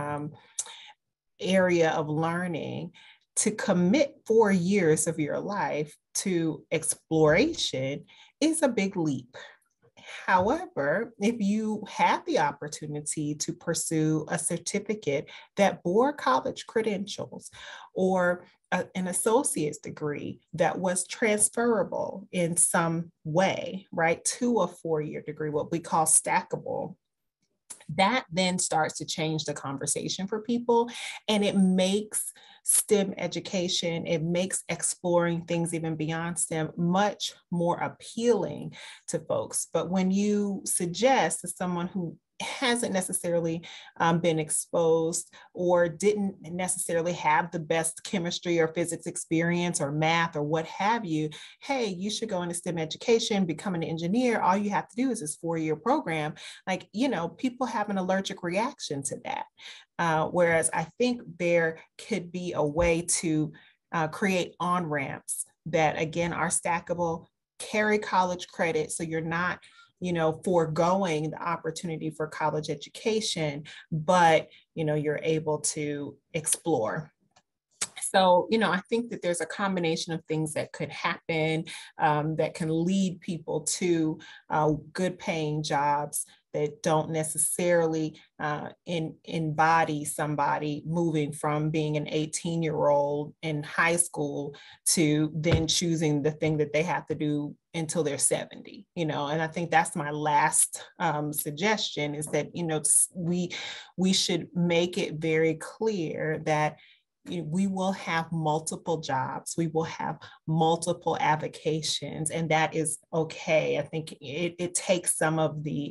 Speaker 5: area of learning, to commit 4 years of your life to exploration is a big leap. However, if you had the opportunity to pursue a certificate that bore college credentials or an associate's degree that was transferable in some way, right, to a 4-year degree, what we call stackable, that then starts to change the conversation for people. And it makes STEM education, it makes exploring things even beyond STEM much more appealing to folks. But when you suggest to someone who hasn't necessarily been exposed or didn't necessarily have the best chemistry or physics experience or math or what have you, hey, you should go into STEM education, become an engineer. All you have to do is this 4-year program. Like, you know, people have an allergic reaction to that. Whereas I think there could be a way to create on-ramps that, again, are stackable, carry college credit, so you're not, you know, foregoing the opportunity for college education, but, you know, you're able to explore. So, you know, I think that there's a combination of things that could happen that can lead people to good paying jobs that don't necessarily embody somebody moving from being an 18-year-old in high school to then choosing the thing that they have to do until they're 70, you know. And I think that's my last suggestion, is that, you know, we should make it very clear that we will have multiple jobs, we will have multiple avocations, and that is okay. I think it takes some of the,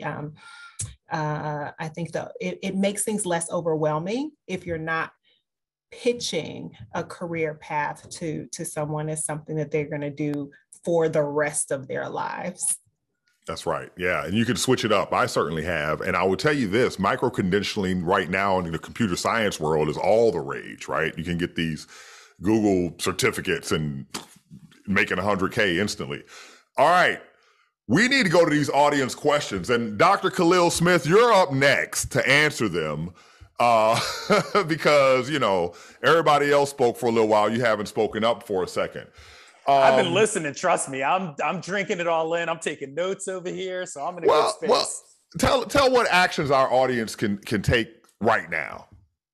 Speaker 5: I think it makes things less overwhelming if you're not pitching a career path to someone as something that they're going to do for the rest of their lives.
Speaker 3: That's right. Yeah. And you can switch it up. I certainly have. And I will tell you this, micro-credentialing right now in the computer science world is all the rage, right? You can get these Google certificates and making 100K instantly. All right. We need to go to these audience questions. And Dr. Khalil Smith, you're up next to answer them because, you know, everybody else spoke for a little while. You haven't spoken up for a second.
Speaker 4: I've been listening. Trust me, I'm drinking it all in. I'm taking notes over here, so I'm in a good space.
Speaker 3: Well, tell what actions our audience can take right now.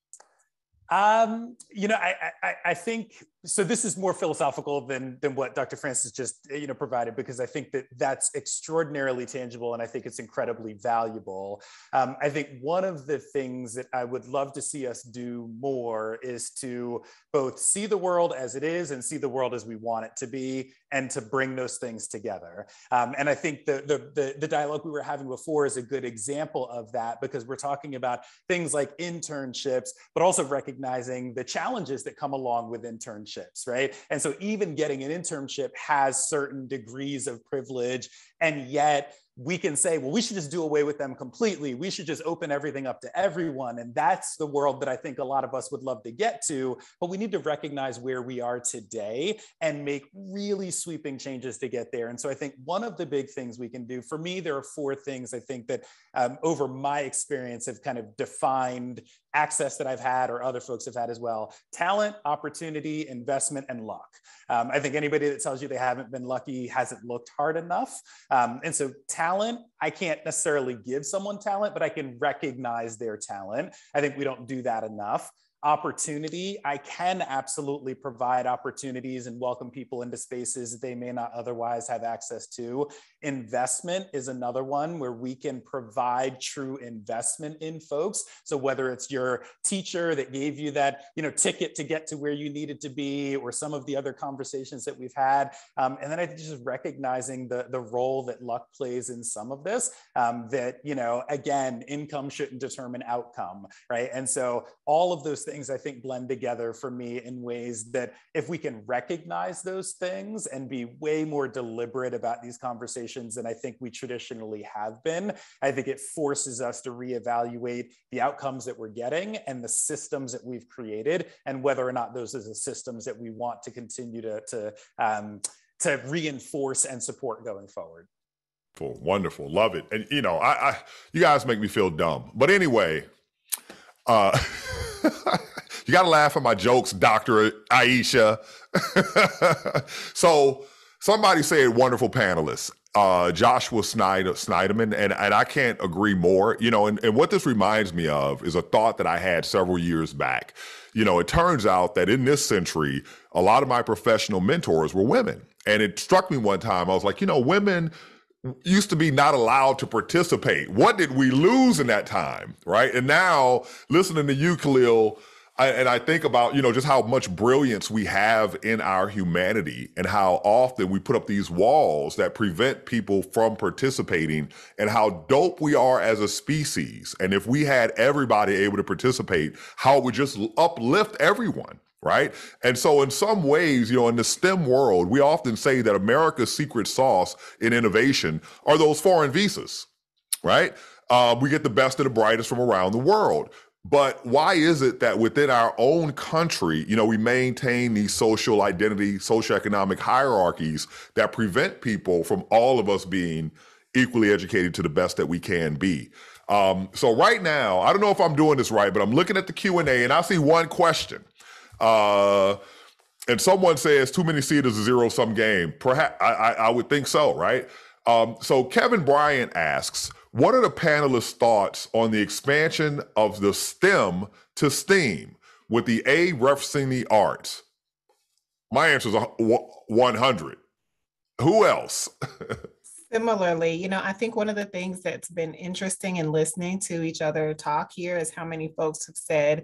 Speaker 4: You know, I think, so this is more philosophical than what Dr. Francis just, you know, provided, because I think that that's extraordinarily tangible, and I think it's incredibly valuable. I think one of the things that I would love to see us do more is to both see the world as it is and see the world as we want it to be, and to bring those things together. And I think the dialogue we were having before is a good example of that, because we're talking about things like internships, but also recognizing the challenges that come along with internships, right? And so even getting an internship has certain degrees of privilege, and yet we can say, well, we should just do away with them completely. We should just open everything up to everyone. And that's the world that I think a lot of us would love to get to, but we need to recognize where we are today and make really sweeping changes to get there. And so I think one of the big things we can do, for me, there are 4 things I think that over my experience have kind of defined access that I've had, or other folks have had as well: talent, opportunity, investment, and luck. I think anybody that tells you they haven't been lucky hasn't looked hard enough. And so talent, I can't necessarily give someone talent, but I can recognize their talent. I think we don't do that enough. Opportunity, I can absolutely provide opportunities and welcome people into spaces that they may not otherwise have access to. Investment is another one where we can provide true investment in folks. So whether it's your teacher that gave you that, ticket to get to where you needed to be, or some of the other conversations that we've had. And then I think just recognizing the role that luck plays in some of this, that, again, income shouldn't determine outcome, right? And so all of those things I think blend together for me in ways that if we can recognize those things and be way more deliberate about these conversations than I think we traditionally have been, I think it forces us to reevaluate the outcomes that we're getting and the systems that we've created, and whether or not those are the systems that we want to continue to reinforce and support going forward.
Speaker 3: Wonderful. Love it. And, you guys make me feel dumb. But anyway, you got to laugh at my jokes, Dr. Aisha. So somebody said wonderful panelists, Joshua Snyderman, and I can't agree more. And what this reminds me of is a thought that I had several years back. It turns out that in this century, a lot of my professional mentors were women. And it struck me one time, I was like, women used to be not allowed to participate. What did we lose in that time, right? And now, listening to you, Khalil, I think about, just how much brilliance we have in our humanity and how often we put up these walls that prevent people from participating, and how dope we are as a species. And if we had everybody able to participate, how it would just uplift everyone. Right. And so in some ways, in the STEM world, we often say that America's secret sauce in innovation are those foreign visas. Right. We get the best and the brightest from around the world. But why is it that within our own country, we maintain these social identity, socioeconomic hierarchies that prevent people from all of us being equally educated to the best that we can be? So right now, I don't know if I'm doing this right, but I'm looking at the Q&A and I see one question. And someone says too many seeders is a zero-sum game. Perhaps I would think so, right? So Kevin Bryant asks, what are the panelists' thoughts on the expansion of the STEM to STEAM, with the A referencing the arts? My answer is 100. Who else?
Speaker 5: Similarly, I think one of the things that's been interesting in listening to each other talk here is how many folks have said,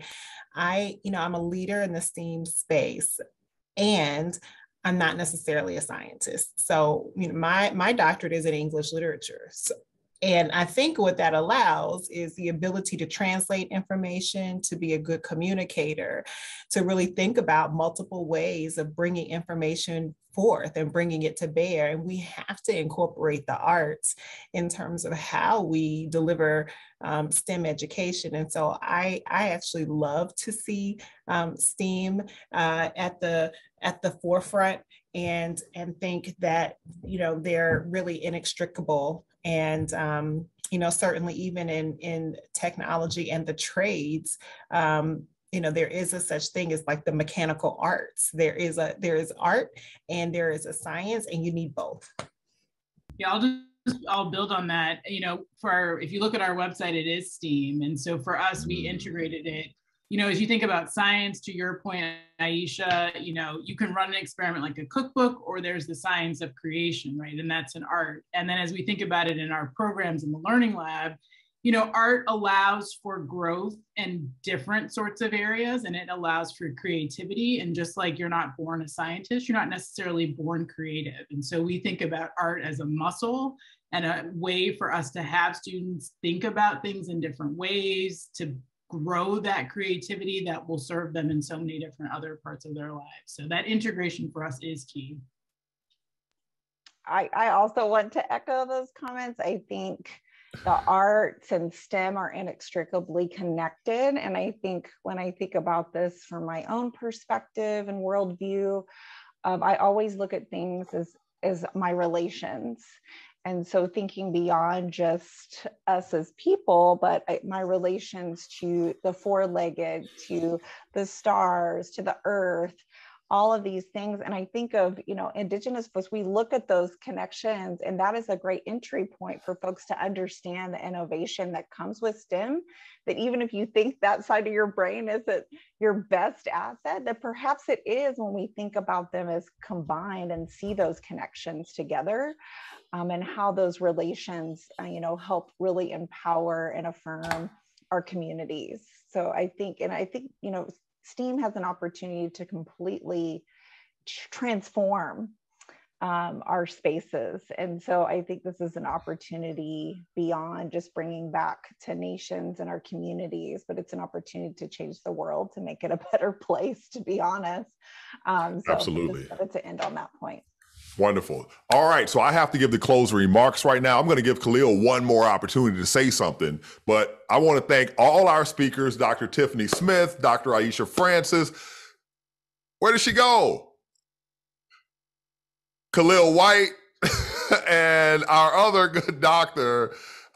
Speaker 5: I'm a leader in the STEAM space, and I'm not necessarily a scientist. So, my doctorate is in English literature. And I think what that allows is the ability to translate information, to be a good communicator, to really think about multiple ways of bringing information forth and bringing it to bear. And we have to incorporate the arts in terms of how we deliver STEM education. And so I actually love to see STEAM at the forefront, and think that, they're really inextricable. And, certainly even in technology and the trades, there is a such thing as like the mechanical arts. There is art and there is a science, and you need both.
Speaker 6: Yeah, I'll build on that. If you look at our website, it is STEAM. And so for us, we integrated it. As you think about science, to your point, Aisha, you can run an experiment like a cookbook, or there's the science of creation, right? And that's an art. And then as we think about it in our programs in the Learning Lab, art allows for growth in different sorts of areas, and it allows for creativity. And just like you're not born a scientist, you're not necessarily born creative. And so we think about art as a muscle and a way for us to have students think about things in different ways, to grow that creativity that will serve them in so many different other parts of their lives. So that integration for us is key.
Speaker 2: I also want to echo those comments. I think the arts and STEM are inextricably connected. And I think when I think about this from my own perspective and worldview, I always look at things as my relations. And so thinking beyond just us as people, but my relations to the four-legged, to the stars, to the earth, all of these things. And I think of, Indigenous folks, we look at those connections, and that is a great entry point for folks to understand the innovation that comes with STEM, that even if you think that side of your brain isn't your best asset, that perhaps it is when we think about them as combined and see those connections together, and how those relations, help really empower and affirm our communities. So I think, STEAM has an opportunity to completely transform our spaces. And so I think this is an opportunity beyond just bringing back to nations and our communities, but it's an opportunity to change the world, to make it a better place, to be honest.
Speaker 3: Absolutely.
Speaker 2: I just wanted to end on that point.
Speaker 3: Wonderful. All right. So I have to give the closing remarks right now. I'm going to give Khalil one more opportunity to say something, but I want to thank all our speakers, Dr. Tiffany Smith, Dr. Aisha Francis. Where did she go? Khalil White, and our other good doctor,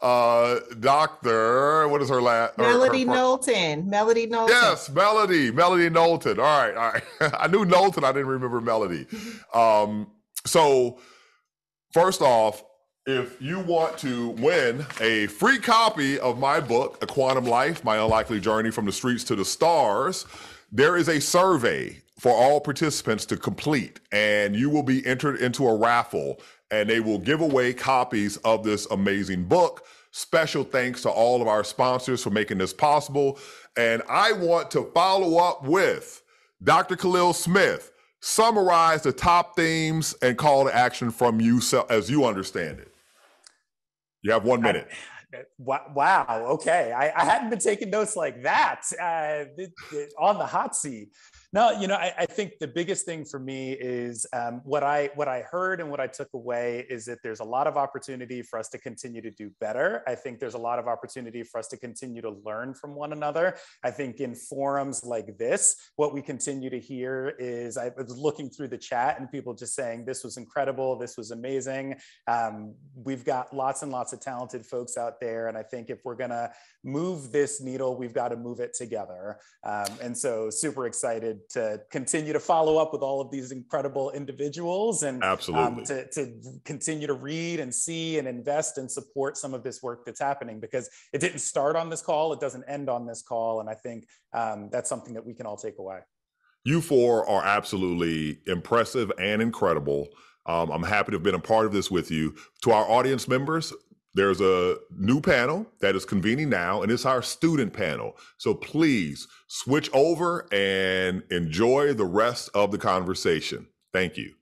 Speaker 3: what is her last?
Speaker 5: Melody Knowlton. Melody Knowlton.
Speaker 3: Yes, Melody Knowlton. All right. I knew Knowlton. I didn't remember Melody. So first off, if you want to win a free copy of my book, A Quantum Life, My Unlikely Journey from the Streets to the Stars, there is a survey for all participants to complete, and you will be entered into a raffle, and they will give away copies of this amazing book. Special thanks to all of our sponsors for making this possible. And I want to follow up with Dr. Khalil Smith. Summarize the top themes and call to action from you as you understand it. You have 1 minute.
Speaker 4: Wow. Okay. I hadn't been taking notes like that on the hot seat. No, I think the biggest thing for me is what I heard and what I took away is that there's a lot of opportunity for us to continue to do better. I think there's a lot of opportunity for us to continue to learn from one another. I think in forums like this, what we continue to hear is, I was looking through the chat and people just saying, this was incredible, this was amazing. We've got lots and lots of talented folks out there. And I think if we're gonna move this needle, we've got to move it together. And so super excited to continue to follow up with all of these incredible individuals, and
Speaker 3: absolutely
Speaker 4: to continue to read and see and invest and support some of this work that's happening, because it didn't start on this call, it doesn't end on this call. And I think that's something that we can all take away.
Speaker 3: You four are absolutely impressive and incredible. I'm happy to have been a part of this with you. To our audience members, there's a new panel that is convening now, and it's our student panel. So please switch over and enjoy the rest of the conversation. Thank you.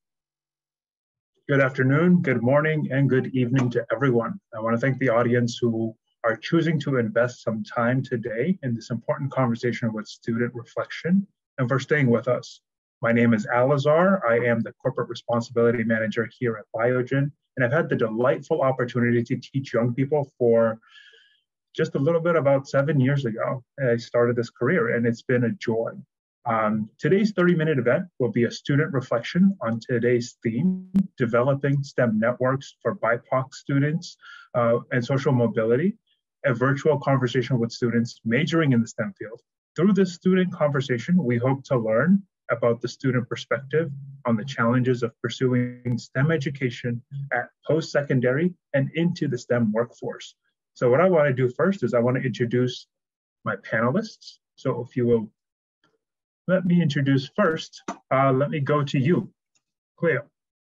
Speaker 7: Good afternoon, good morning, and good evening to everyone. I want to thank the audience who are choosing to invest some time today in this important conversation with student reflection, and for staying with us. My name is Alazar. I am the Corporate Responsibility Manager here at Biogen, and I've had the delightful opportunity to teach young people for just a little bit about 7 years ago. I started this career, and it's been a joy. Today's 30-minute event will be a student reflection on today's theme, developing STEM networks for BIPOC students and social mobility, a virtual conversation with students majoring in the STEM field. Through this student conversation, we hope to learn about the student perspective on the challenges of pursuing STEM education at post-secondary and into the STEM workforce. So what I want to do first is I want to introduce my panelists. So if you will let me introduce first, let me go to you, Chloe.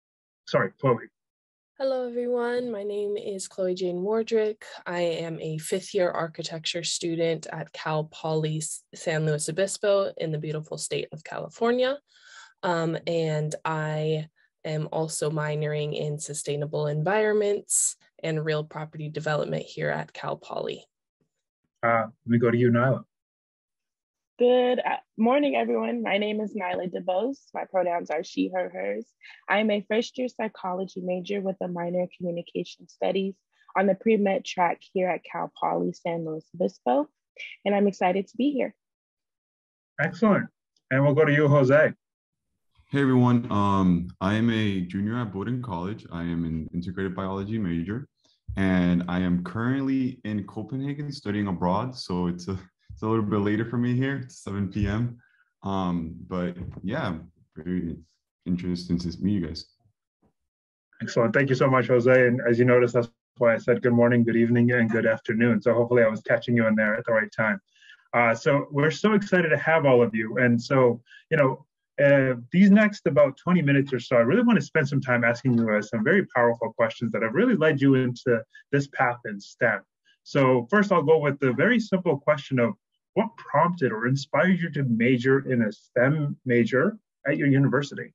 Speaker 8: Hello, everyone. My name is Chloe Jane Wardrick. I am a fifth-year architecture student at Cal Poly San Luis Obispo in the beautiful state of California. And I am also minoring in sustainable environments and real property development here at Cal Poly.
Speaker 7: Let me go to you, Nyla.
Speaker 9: Good morning, everyone. My name is Nyla DeBose. My pronouns are she, her, hers. I am a first-year psychology major with a minor in communication studies on the pre-med track here at Cal Poly San Luis Obispo, and I'm excited to be here.
Speaker 7: Excellent. And we'll go to you, Jose.
Speaker 10: Hey, everyone. I am a junior at Bowdoin College. I am an integrated biology major, and I am currently in Copenhagen studying abroad, so it's a little bit later for me here. It's 7 p.m. But yeah, very interesting to meet you guys.
Speaker 7: Excellent. Thank you so much, Jose. And as you noticed, that's why I said good morning, good evening, and good afternoon. So hopefully I was catching you in there at the right time. So we're so excited to have all of you. And so, these next about 20 minutes or so, I really want to spend some time asking you some very powerful questions that have really led you into this path in STEM. So first I'll go with the very simple question of what prompted or inspired you to major in a STEM major at your university?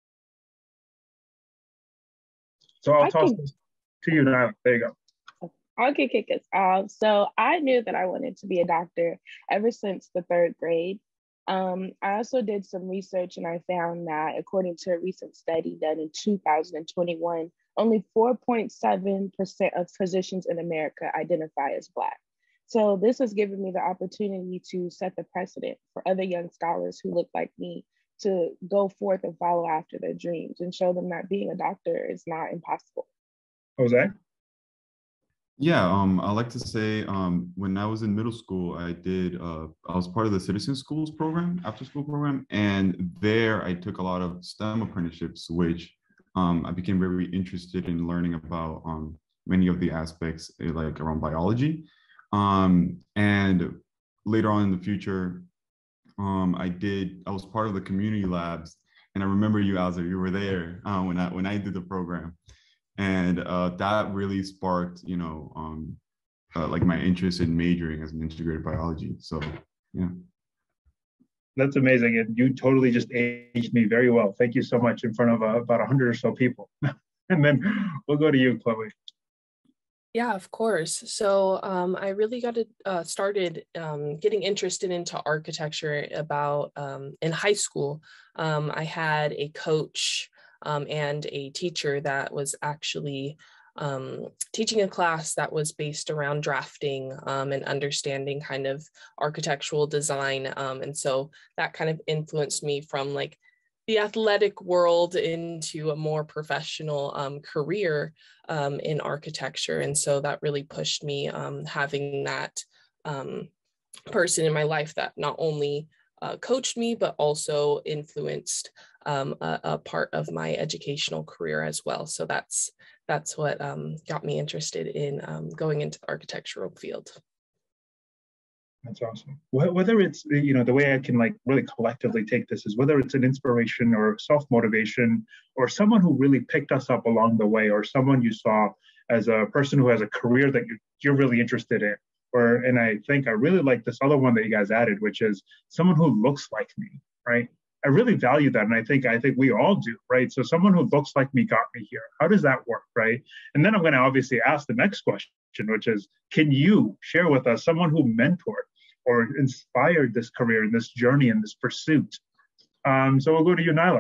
Speaker 7: So I'll toss this to you now. There you go.
Speaker 9: I can kick us off. So I knew that I wanted to be a doctor ever since the 3rd grade. I also did some research and I found that according to a recent study done in 2021, only 4.7% of physicians in America identify as Black. So this has given me the opportunity to set the precedent for other young scholars who look like me to go forth and follow after their dreams and show them that being a doctor is not impossible.
Speaker 7: Jose?
Speaker 10: Yeah, I like to say when I was in middle school, I was part of the Citizen Schools program, after school program, and there I took a lot of STEM apprenticeships, which I became very interested in learning about many of the aspects like around biology. And later on in the future, I was part of the community labs, and I remember you, Alza, you were there when I did the program, and that really sparked, like my interest in majoring as an integrated biology. So, yeah.
Speaker 7: That's amazing, and you totally just aged me very well. Thank you so much in front of about 100 or so people. And then we'll go to you, Chloe.
Speaker 8: Yeah, of course. So I really got started getting interested into architecture about in high school. I had a coach and a teacher that was actually teaching a class that was based around drafting and understanding kind of architectural design. And so that kind of influenced me from like the athletic world into a more professional career in architecture. And so that really pushed me having that person in my life that not only coached me, but also influenced a part of my educational career as well. So that's what got me interested in going into the architectural field.
Speaker 7: That's awesome. Whether it's, the way I can like really collectively take this is whether it's an inspiration or self-motivation or someone who really picked us up along the way, or someone you saw as a person who has a career that you're really interested in. And I think I really like this other one that you guys added, which is someone who looks like me, right? I really value that. And I think we all do, right? So someone who looks like me got me here. How does that work, right? And then I'm going to obviously ask the next question, which is, can you share with us someone who mentored or inspired this career and this journey and this pursuit? So we'll go to you, Nyla.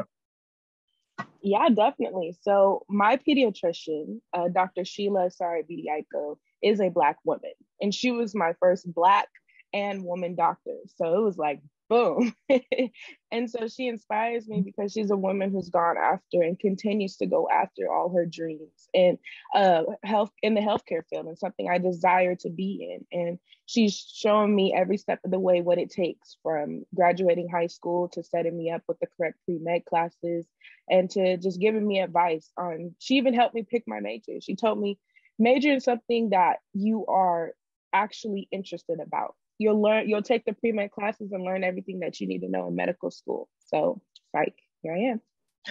Speaker 9: Yeah, definitely. So my pediatrician, Dr. Sheila Sarabidiaiko, is a Black woman, and she was my first Black and woman doctor. So it was like, boom. And so she inspires me because she's a woman who's gone after and continues to go after all her dreams in health, in the healthcare field, and something I desire to be in. And she's shown me every step of the way what it takes, from graduating high school to setting me up with the correct pre-med classes, and to just giving me advice on, she even helped me pick my major. She told me, major in something that you are actually interested about. You'll take the pre-med classes and learn everything that you need to know in medical school. So, like, here I am.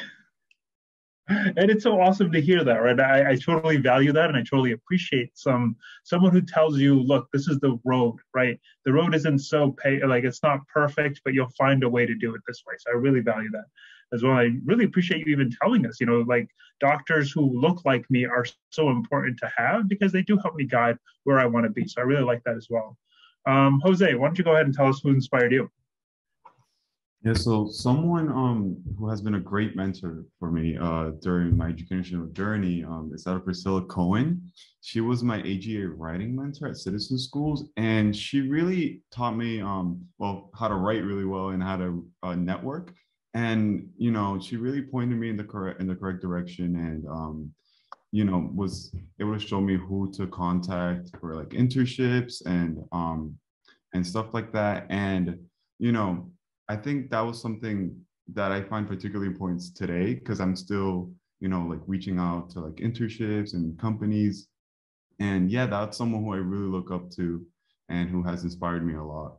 Speaker 7: And it's so awesome to hear that, right? I totally value that, and I totally appreciate someone who tells you, look, this is the road, right? The road isn't it's not perfect, but you'll find a way to do it this way. So I really value that as well. I really appreciate you even telling us, like doctors who look like me are so important to have because they do help me guide where I want to be. So I really like that as well. Jose, why don't you go ahead and tell us who inspired you?
Speaker 10: Yeah, so someone who has been a great mentor for me during my educational journey is Dr. Priscilla Cohen. She was my AGA writing mentor at Citizen Schools, and she really taught me how to write really well and how to network. And she really pointed me in the correct direction, and was able to show me who to contact for like internships and stuff like that. And I think that was something that I find particularly important today, because I'm still, you know, like reaching out to like internships and companies. And yeah, that's someone who I really look up to and who has inspired me a lot.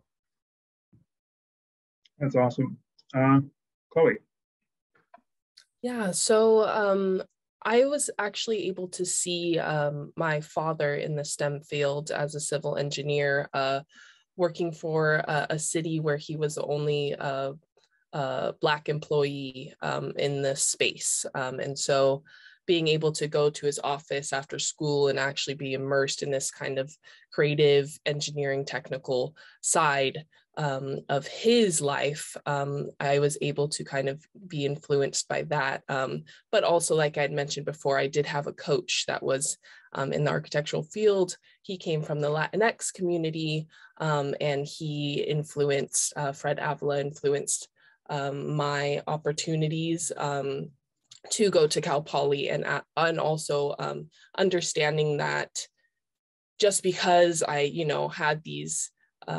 Speaker 7: That's awesome. Chloe.
Speaker 8: Yeah, so I was actually able to see my father in the STEM field as a civil engineer, working for a city where he was the only Black employee in this space. And so being able to go to his office after school and actually be immersed in this kind of creative engineering technical side of his life, I was able to kind of be influenced by that. But also, like I'd mentioned before, I did have a coach that was in the architectural field. He came from the Latinx community, and he influenced, Fred Avila influenced my opportunities to go to Cal Poly, and also understanding that just because I, you know, had these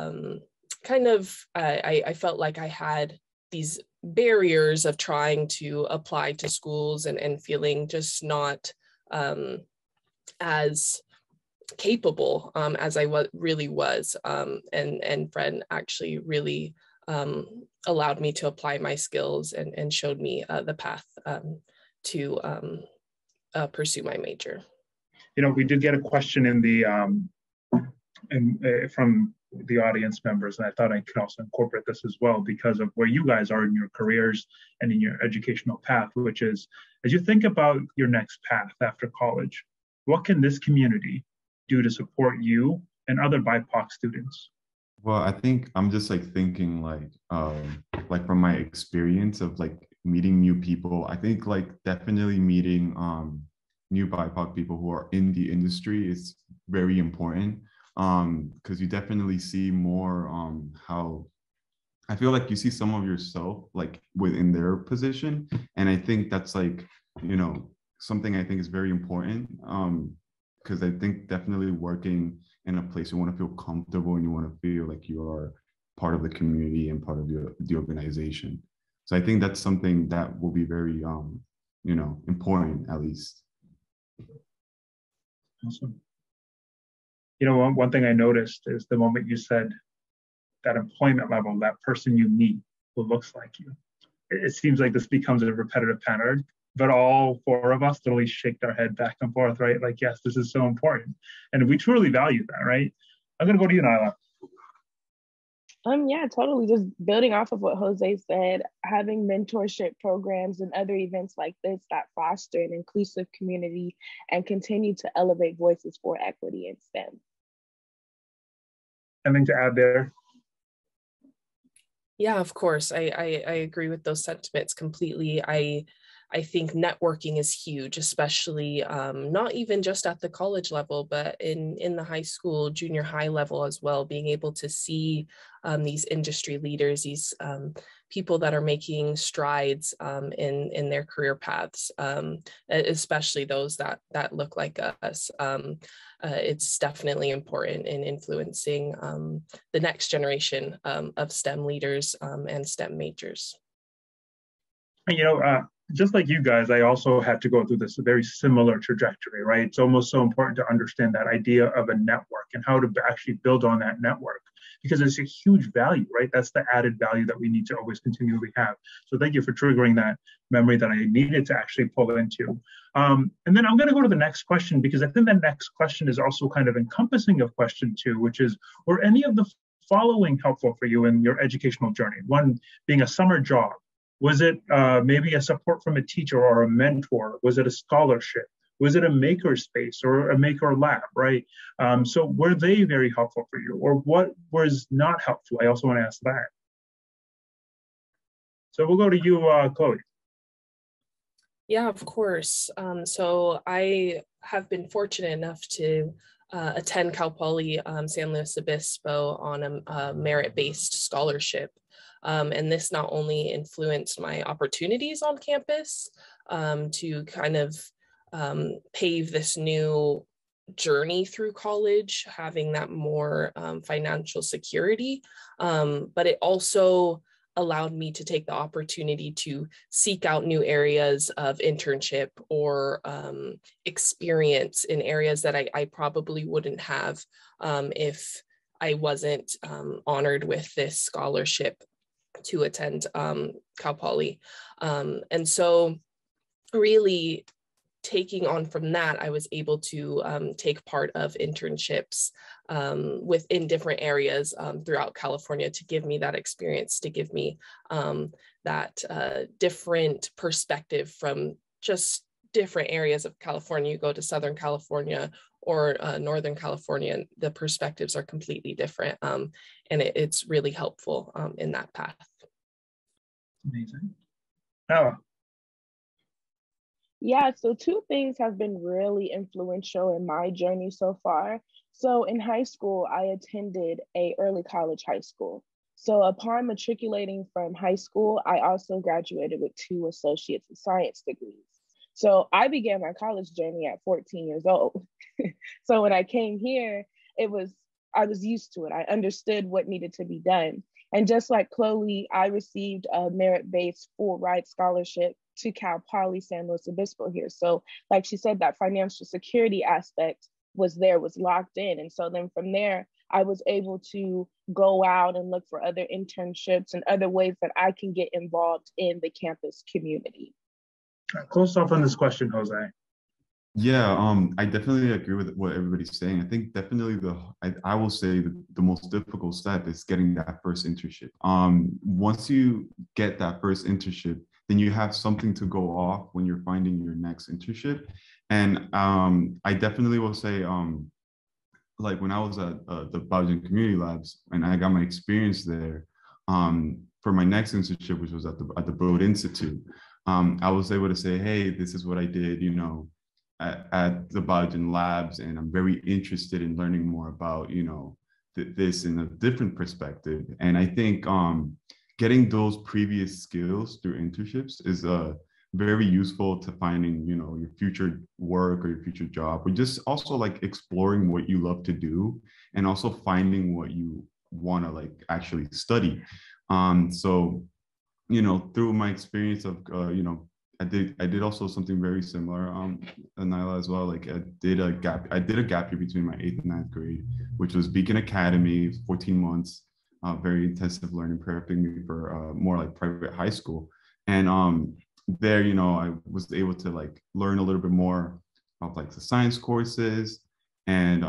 Speaker 8: I felt like I had these barriers of trying to apply to schools and feeling just not as capable as I really was. And Fred actually really allowed me to apply my skills and showed me the path to pursue my major.
Speaker 7: You know, we did get a question in the from the audience members, and I thought I could also incorporate this as well because of where you guys are in your careers and in your educational path, which is, as you think about your next path after college, what can this community do to support you and other BIPOC students?
Speaker 10: Well, I think I'm just like thinking like from my experience of like meeting new people, I think like definitely meeting new BIPOC people who are in the industry is very important, because you definitely see more how I feel like you see some of yourself like within their position. And I think that's like, you know, something I think is very important, because I think definitely working in a place you want to feel comfortable and you want to feel like you are part of the community and part of the organization. So I think that's something that will be very, you know, important at least.
Speaker 7: Awesome. You know, one thing I noticed is the moment you said that employment level, that person you meet who looks like you. It seems like this becomes a repetitive pattern, but all four of us literally shake our head back and forth, right? Like, yes, this is so important. And we truly value that, right? I'm going to go to you, Nyla.
Speaker 9: Yeah, totally. Just building off of what Jose said, having mentorship programs and other events like this that foster an inclusive community and continue to elevate voices for equity in STEM.
Speaker 7: Anything to add there?
Speaker 8: Yeah, of course. I agree with those sentiments completely. I think networking is huge, especially not even just at the college level, but in the high school, junior high level as well, being able to see these industry leaders, these people that are making strides in their career paths, especially those that look like us. It's definitely important in influencing the next generation of STEM leaders and STEM majors.
Speaker 7: You know, just like you guys, I also had to go through this very similar trajectory, right? It's almost so important to understand that idea of a network and how to actually build on that network, because it's a huge value, right? That's the added value that we need to always continually have. So thank you for triggering that memory that I needed to actually pull into. And then I'm going to go to the next question, because I think the next question is also kind of encompassing of question two, which is, were any of the following helpful for you in your educational journey? One being a summer job. Was it maybe a support from a teacher or a mentor? Was it a scholarship? Was it a maker space or a maker lab, right? So were they very helpful for you, or what was not helpful? I also want to ask that. So we'll go to you, Chloe.
Speaker 8: Yeah, of course. So I have been fortunate enough to attend Cal Poly San Luis Obispo on a merit-based scholarship. And this not only influenced my opportunities on campus to kind of pave this new journey through college, having that more financial security, but it also allowed me to take the opportunity to seek out new areas of internship or experience in areas that I probably wouldn't have if I wasn't honored with this scholarship to attend Cal Poly. And so really taking on from that, I was able to take part of internships within different areas throughout California to give me that experience, to give me that different perspective from just different areas of California. You go to Southern California or Northern California, the perspectives are completely different. And it's really helpful in that path.
Speaker 7: Amazing. Oh.
Speaker 9: Yeah, so two things have been really influential in my journey so far. So in high school, I attended a early college high school. So upon matriculating from high school, I also graduated with 2 associates in science degrees. So I began my college journey at 14 years old. So when I came here, I was used to it. I understood what needed to be done. And just like Chloe, I received a merit-based full ride scholarship to Cal Poly San Luis Obispo here. So like she said, that financial security aspect was locked in. And so then from there, I was able to go out and look for other internships and other ways that I can get involved in the campus community.
Speaker 7: Close off on this question, Jose.
Speaker 10: Yeah, I definitely agree with what everybody's saying. I think definitely I will say the most difficult step is getting that first internship. Once you get that first internship, then you have something to go off when you're finding your next internship. And I definitely will say, like when I was at the Biogen Community Labs and I got my experience there, for my next internship, which was at the Broad Institute, I was able to say, hey, this is what I did, you know, at the Biogen Labs, and I'm very interested in learning more about, you know, this in a different perspective. And I think getting those previous skills through internships is very useful to finding, you know, your future work or your future job, or just also like exploring what you love to do and also finding what you want to like actually study. So, you know, through my experience of, you know, I did also something very similar, Nyla, as well. Like I did a gap year between my 8th and 9th grade, which was Beacon Academy, 14 months, very intensive learning, prepping me for more like private high school. And there, you know, I was able to like learn a little bit more of like the science courses, and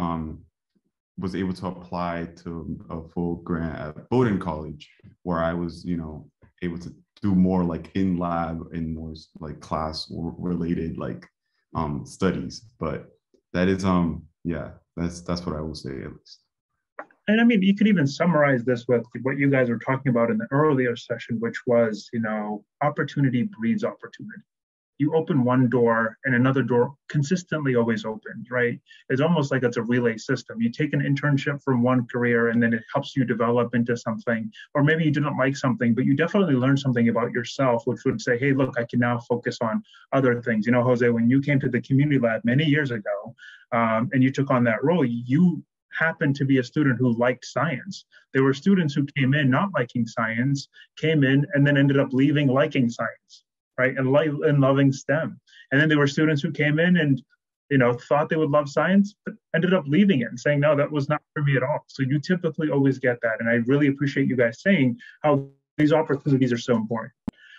Speaker 10: was able to apply to a full grant at Bowdoin College, where I was, you know, able to do more like in lab and more like class related like studies. But that is yeah, that's what I will say at least.
Speaker 7: And I mean, you could even summarize this with what you guys were talking about in the earlier session, which was, you know, opportunity breeds opportunity. You open one door and another door consistently always opens, right? It's almost like it's a relay system. You take an internship from one career and then it helps you develop into something, or maybe you didn't like something, but you definitely learned something about yourself, which would say, hey, look, I can now focus on other things. You know, Jose, when you came to the community lab many years ago and you took on that role, you happened to be a student who liked science. There were students who came in not liking science, came in and then ended up leaving liking science, right? And loving STEM. And then there were students who came in and, you know, thought they would love science, but ended up leaving it and saying, no, that was not for me at all. So you typically always get that. And I really appreciate you guys saying how these opportunities are so important.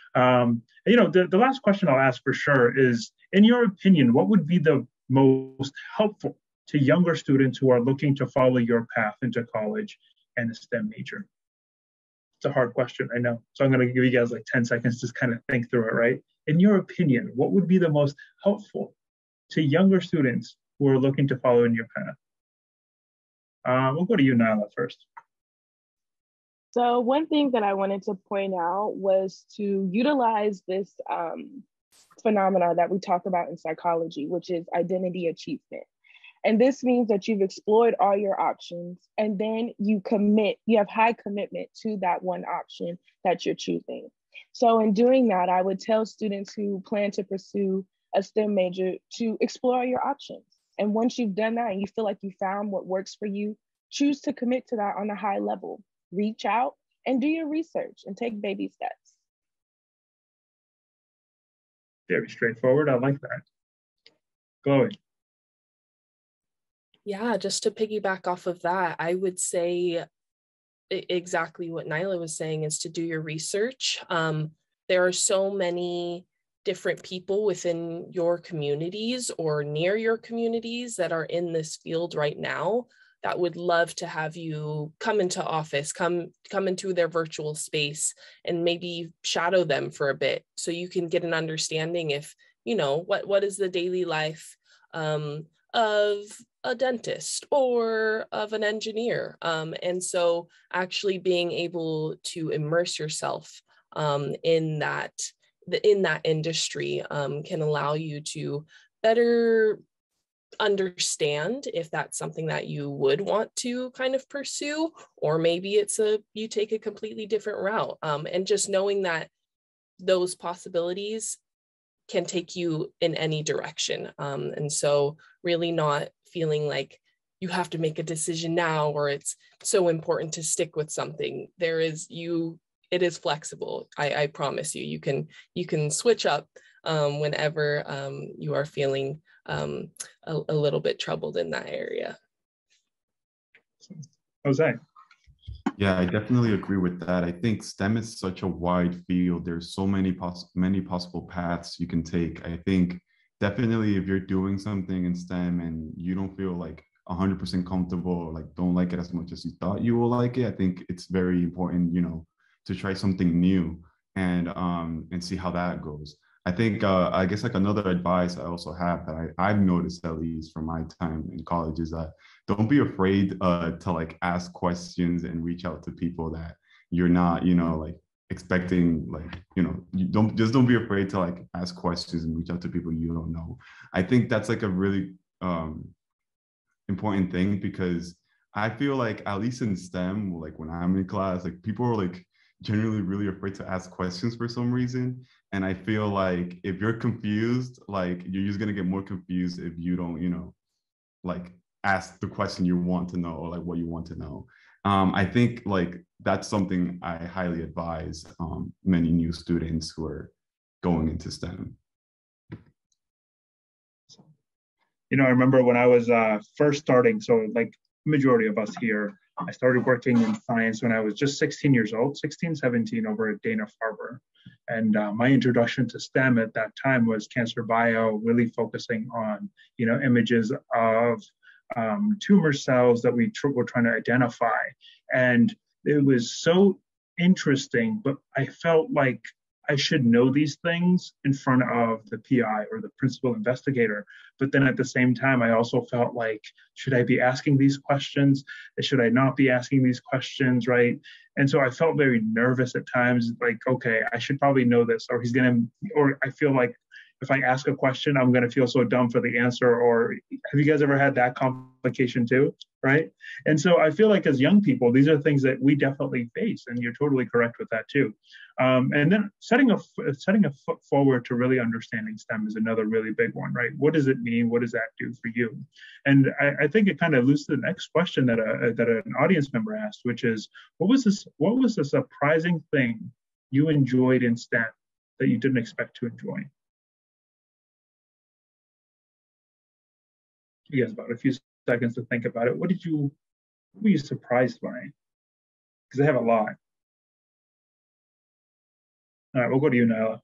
Speaker 7: You know, the last question I'll ask for sure is, in your opinion, what would be the most helpful to younger students who are looking to follow your path into college and a STEM major? It's a hard question, I know. So I'm going to give you guys like 10 seconds to kind of think through it, right? In your opinion, what would be the most helpful to younger students who are looking to follow in your path? We'll go to you, Nyla, first.
Speaker 9: So one thing that I wanted to point out was to utilize this phenomena that we talk about in psychology, which is identity achievement. And this means that you've explored all your options, and then you have high commitment to that one option that you're choosing. So in doing that, I would tell students who plan to pursue a STEM major to explore your options. And once you've done that and you feel like you found what works for you, choose to commit to that on a high level. Reach out and do your research and take baby steps.
Speaker 7: Very straightforward. I like that. Chloe.
Speaker 8: Yeah, just to piggyback off of that, I would say exactly what Nyla was saying is to do your research. There are so many different people within your communities or near your communities that are in this field right now that would love to have you come into office, come into their virtual space and maybe shadow them for a bit so you can get an understanding if, you know, what is the daily life of a dentist or of an engineer. And so actually being able to immerse yourself in that industry can allow you to better understand if that's something that you would want to kind of pursue, or maybe you take a completely different route. And just knowing that those possibilities can take you in any direction. And so really not feeling like you have to make a decision now, or it's so important to stick with something. It is flexible. I promise you, you can switch up whenever you are feeling a little bit troubled in that area.
Speaker 7: Jose.
Speaker 10: Yeah, I definitely agree with that. I think STEM is such a wide field. There's so many possible paths you can take. I think definitely if you're doing something in STEM and you don't feel like 100% comfortable or like don't like it as much as you thought you will like it, I think it's very important, you know, to try something new and see how that goes. I think I guess like another advice I also have that I've noticed, at least from my time in college, is that don't be afraid to like ask questions and reach out to people that you're not, you know, like expecting, like, you know, don't be afraid to like ask questions and reach out to people you don't know. I think that's like a really important thing, because I feel like at least in STEM, like when I'm in class, like people are like generally really afraid to ask questions for some reason. And I feel like if you're confused, like you're just gonna get more confused if you don't, you know, like ask the question you want to know or like what you want to know. I think like that's something I highly advise many new students who are going into STEM.
Speaker 7: You know, I remember when I was first starting, so like majority of us here, I started working in science when I was just 16 years old, 16, 17 over at Dana-Farber. And my introduction to STEM at that time was cancer bio, really focusing on, you know, images of tumor cells that we were trying to identify. And it was so interesting, but I felt like I should know these things in front of the PI or the principal investigator. But then at the same time, I also felt like, should I be asking these questions? Should I not be asking these questions, right? And so I felt very nervous at times, like, okay, I should probably know this, or or I feel like if I ask a question, I'm going to feel so dumb for the answer. Or have you guys ever had that complication too, right? And so I feel like as young people, these are things that we definitely face, and you're totally correct with that too. And then setting a foot forward to really understanding STEM is another really big one, right? What does it mean? What does that do for you? And I think it kind of leads to the next question that an audience member asked, which is, what was the surprising thing you enjoyed in STEM that you didn't expect to enjoy? You guys about a few seconds to think about it. What were you surprised by? Because I have a lot. All right, we'll go to you, Nyla.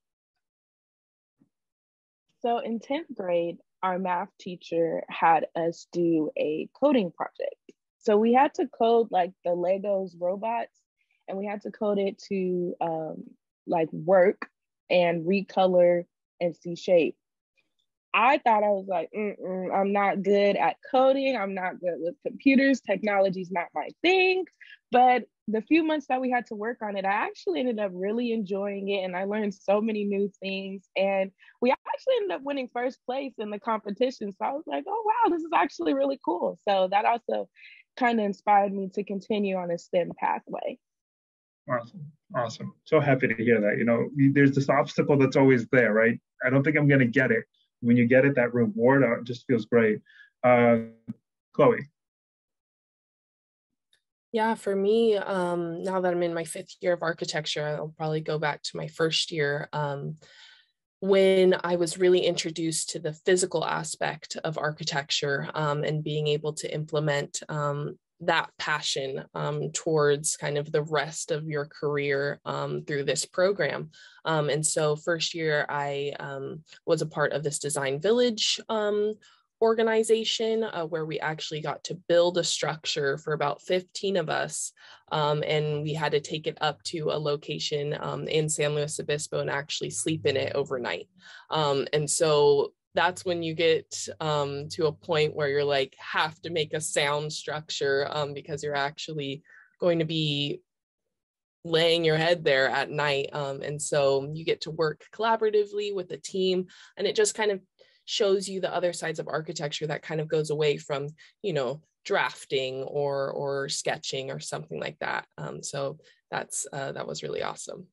Speaker 9: So in 10th grade, our math teacher had us do a coding project. So we had to code like the Legos robots, and we had to code it to like work and recolor and see shape. I thought I was like, I'm not good at coding. I'm not good with computers. Technology's not my thing. But the few months that we had to work on it, I actually ended up really enjoying it. And I learned so many new things. And we actually ended up winning first place in the competition. So I was like, oh, wow, this is actually really cool. So that also kind of inspired me to continue on a STEM pathway.
Speaker 7: Awesome. So happy to hear that. You know, there's this obstacle that's always there, right? I don't think I'm going to get it. When you get it, that reward just feels great. Chloe.
Speaker 8: Yeah, for me, now that I'm in my 5th year of architecture, I'll probably go back to my first year. When I was really introduced to the physical aspect of architecture, and being able to implement that passion towards kind of the rest of your career through this program. And so first year, I was a part of this Design Village organization where we actually got to build a structure for about 15 of us, and we had to take it up to a location in San Luis Obispo and actually sleep in it overnight. And so that's when you get to a point where you're like, have to make a sound structure because you're actually going to be laying your head there at night. And so you get to work collaboratively with a team, and it just kind of shows you the other sides of architecture that kind of goes away from, drafting or sketching or something like that. So that was really awesome.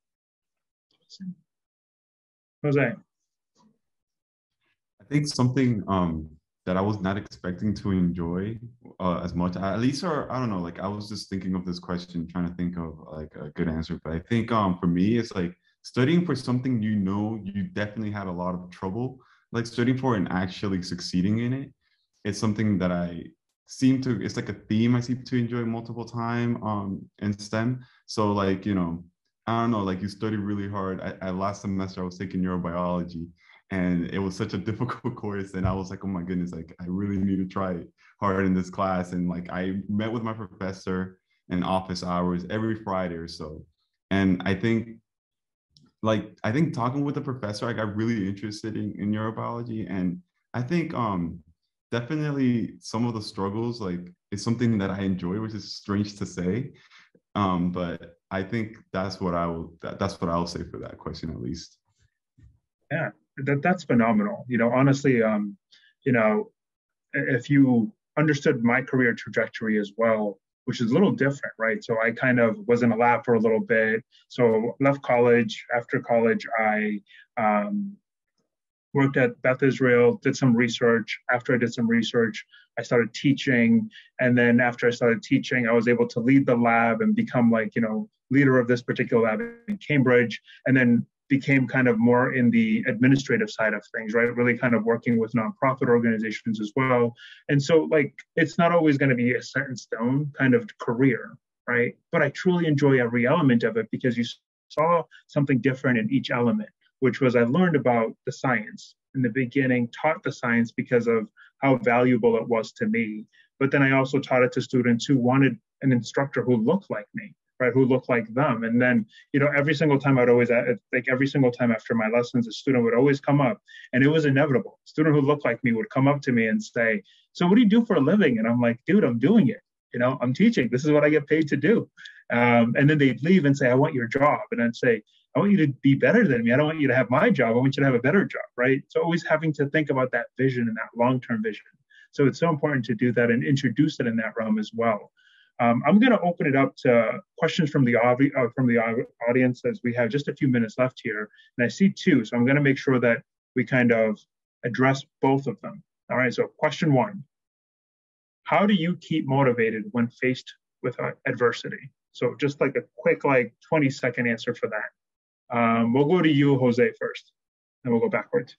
Speaker 7: Jose.
Speaker 10: I think something that I was not expecting to enjoy as much, at least, or I don't know, like I was just thinking of this question, trying to think of like a good answer. But I think for me, it's like studying for something you definitely had a lot of trouble, like studying for and actually succeeding in it. It's something that it's like a theme I seem to enjoy multiple times in STEM. So like, I don't know, like you study really hard. I last semester I was taking neurobiology, and it was such a difficult course, and I was like, oh my goodness, like I really need to try hard in this class. And like I met with my professor in office hours every Friday or so. And I think talking with the professor, I got really interested in neurobiology. And I think definitely some of the struggles, like, it's something that I enjoy, which is strange to say. But I think that's what I'll say for that question, at least.
Speaker 7: Yeah, that's phenomenal. Honestly, if you understood my career trajectory as well, which is a little different, right? So I kind of was in a lab for a little bit. So left college. After college, I worked at Beth Israel, did some research. After I did some research, I started teaching. And then after I started teaching, I was able to lead the lab and become leader of this particular lab in Cambridge. And then became kind of more in the administrative side of things, right? Really kind of working with nonprofit organizations as well. And so it's not always going to be a set in stone kind of career, right? But I truly enjoy every element of it because you saw something different in each element, which was I learned about the science in the beginning, taught the science because of how valuable it was to me. But then I also taught it to students who wanted an instructor who looked like me, right, who looked like them. And then, every single time every single time after my lessons, a student would always come up, and it was inevitable. A student who looked like me would come up to me and say, so what do you do for a living? And I'm like, dude, I'm doing it. I'm teaching. This is what I get paid to do. And then they'd leave and say, I want your job. And I'd say, I want you to be better than me. I don't want you to have my job. I want you to have a better job, right? So always having to think about that vision and that long-term vision. So it's so important to do that and introduce it in that realm as well. I'm going to open it up to questions from the audience as we have just a few minutes left here. And I see two, so I'm going to make sure that we kind of address both of them. All right, so question one, how do you keep motivated when faced with adversity? So just like a quick 20-second answer for that. We'll go to you, Jose, first, and we'll go backwards.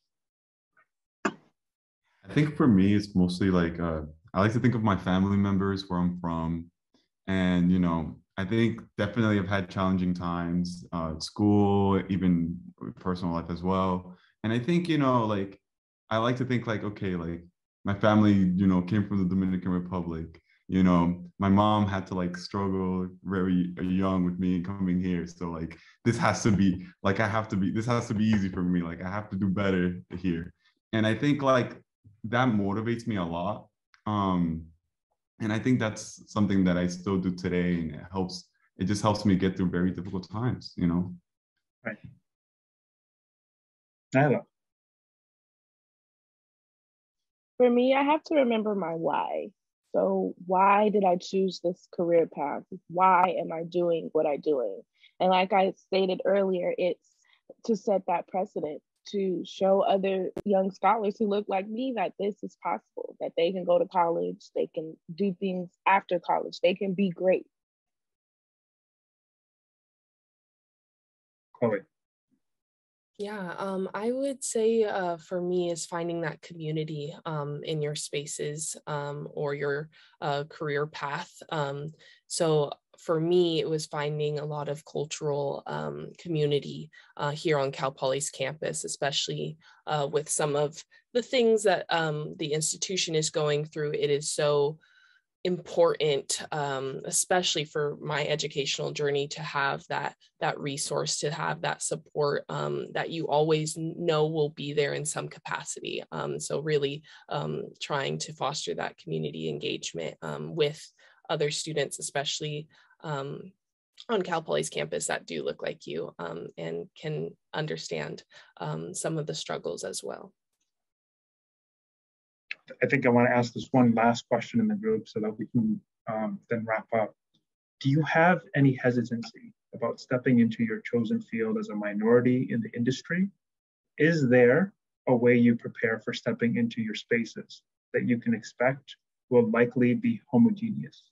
Speaker 10: I think for me, it's mostly I like to think of my family members, where I'm from. And, I think definitely I've had challenging times, school, even personal life as well. And I think, I like to think okay, my family, came from the Dominican Republic. My mom had to struggle very young with me coming here. So this has to be this has to be easy for me. I have to do better here. And I think that motivates me a lot. And I think that's something that I still do today, and it just helps me get through very difficult times,
Speaker 7: Right. Nyla.
Speaker 9: For me, I have to remember my why. So why did I choose this career path? Why am I doing what I'm doing? And like I stated earlier, it's to set that precedent, to show other young scholars who look like me that this is possible, that they can go to college, they can do things after college, they can be great.
Speaker 7: Chloe.
Speaker 8: Yeah, I would say for me is finding that community in your spaces or your career path. So for me, it was finding a lot of cultural community here on Cal Poly's campus, especially with some of the things that the institution is going through. It is so important, especially for my educational journey, to have that resource, to have that support that you always know will be there in some capacity. So really trying to foster that community engagement with other students, especially on Cal Poly's campus that do look like you and can understand some of the struggles as well.
Speaker 7: I think I want to ask this one last question in the group so that we can then wrap up. Do you have any hesitancy about stepping into your chosen field as a minority in the industry? Is there a way you prepare for stepping into your spaces that you can expect will likely be homogeneous?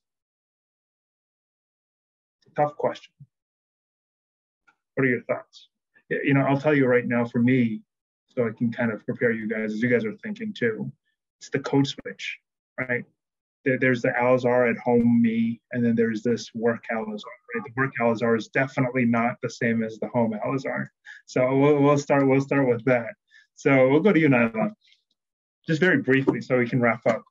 Speaker 7: It's a tough question. What are your thoughts? You know, I'll tell you right now, for me, so I can kind of prepare you guys as you guys are thinking too. It's the code switch, right? There's the Alizar at home me, and then there's this work Alizar, right? The work Alizar is definitely not the same as the home Alizar. So we'll start with that. So we'll go to you, Nyla, just very briefly so we can wrap up.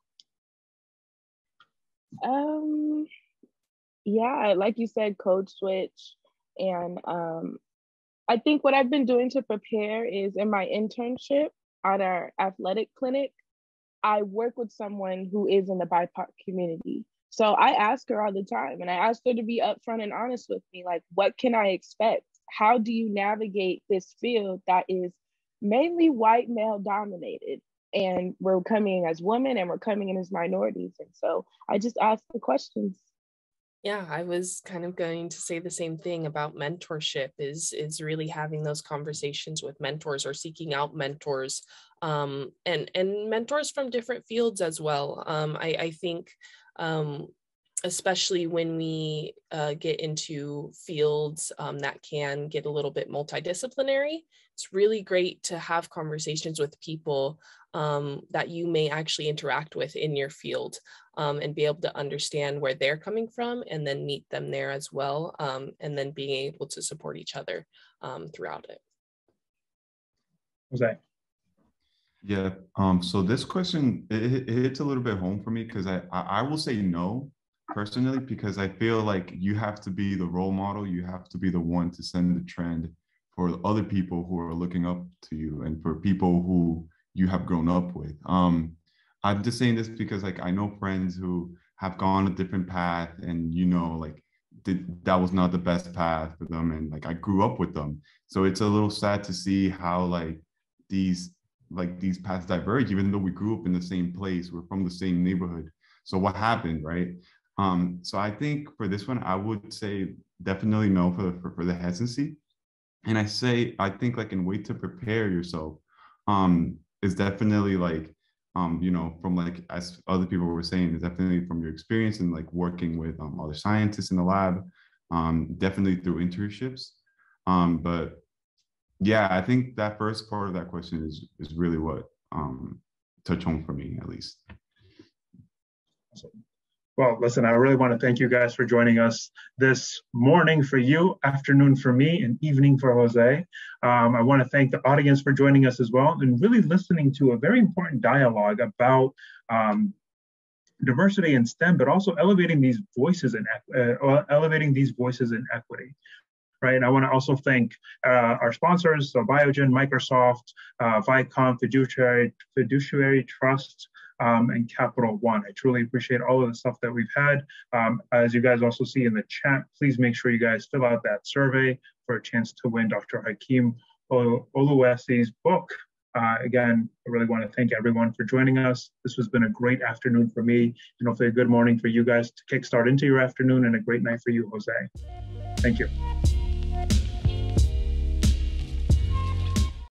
Speaker 9: Yeah, like you said, code switch. And I think what I've been doing to prepare is in my internship at our athletic clinic, I work with someone who is in the BIPOC community. So I ask her all the time, and I ask her to be upfront and honest with me, like, what can I expect? How do you navigate this field that is mainly white male dominated? And we're coming in as women and we're coming in as minorities. And so I just ask the questions.
Speaker 8: Yeah, I was kind of going to say the same thing about mentorship is really having those conversations with mentors or seeking out mentors and mentors from different fields as well. I think especially when we get into fields that can get a little bit multidisciplinary, it's really great to have conversations with people that you may actually interact with in your field and be able to understand where they're coming from and then meet them there as well, and then being able to support each other throughout it.
Speaker 7: Jose.
Speaker 10: Yeah, so this question, it hits a little bit home for me because I will say no personally, because I feel like you have to be the role model, you have to be the one to send the trend for other people who are looking up to you and for people who you have grown up with. I'm just saying this because like I know friends who have gone a different path and like that was not the best path for them, and like I grew up with them. So it's a little sad to see how these paths diverge, even though we grew up in the same place, we're from the same neighborhood. So what happened, right? So I think for this one, I would say definitely no for the hesitancy. And I think like in way to prepare yourself is definitely like, from like, as other people were saying, is definitely from your experience and like working with other scientists in the lab, definitely through internships. But yeah, I think that first part of that question is really what touched home for me, at least.
Speaker 7: Well, listen, I really want to thank you guys for joining us this morning for you, afternoon for me, and evening for Jose. I want to thank the audience for joining us as well and really listening to a very important dialogue about diversity in STEM, but also elevating these voices in equity. Right, and I want to also thank our sponsors, so Biogen, Microsoft, Vicom, Fiduciary Trust, and Capital One. I truly appreciate all of the stuff that we've had. As you guys also see in the chat, please make sure you guys fill out that survey for a chance to win Dr. Hakeem Oluseyi's book. Again, I really want to thank everyone for joining us. This has been a great afternoon for me, and hopefully a good morning for you guys to kickstart into your afternoon, and a great night for you, Jose. Thank you.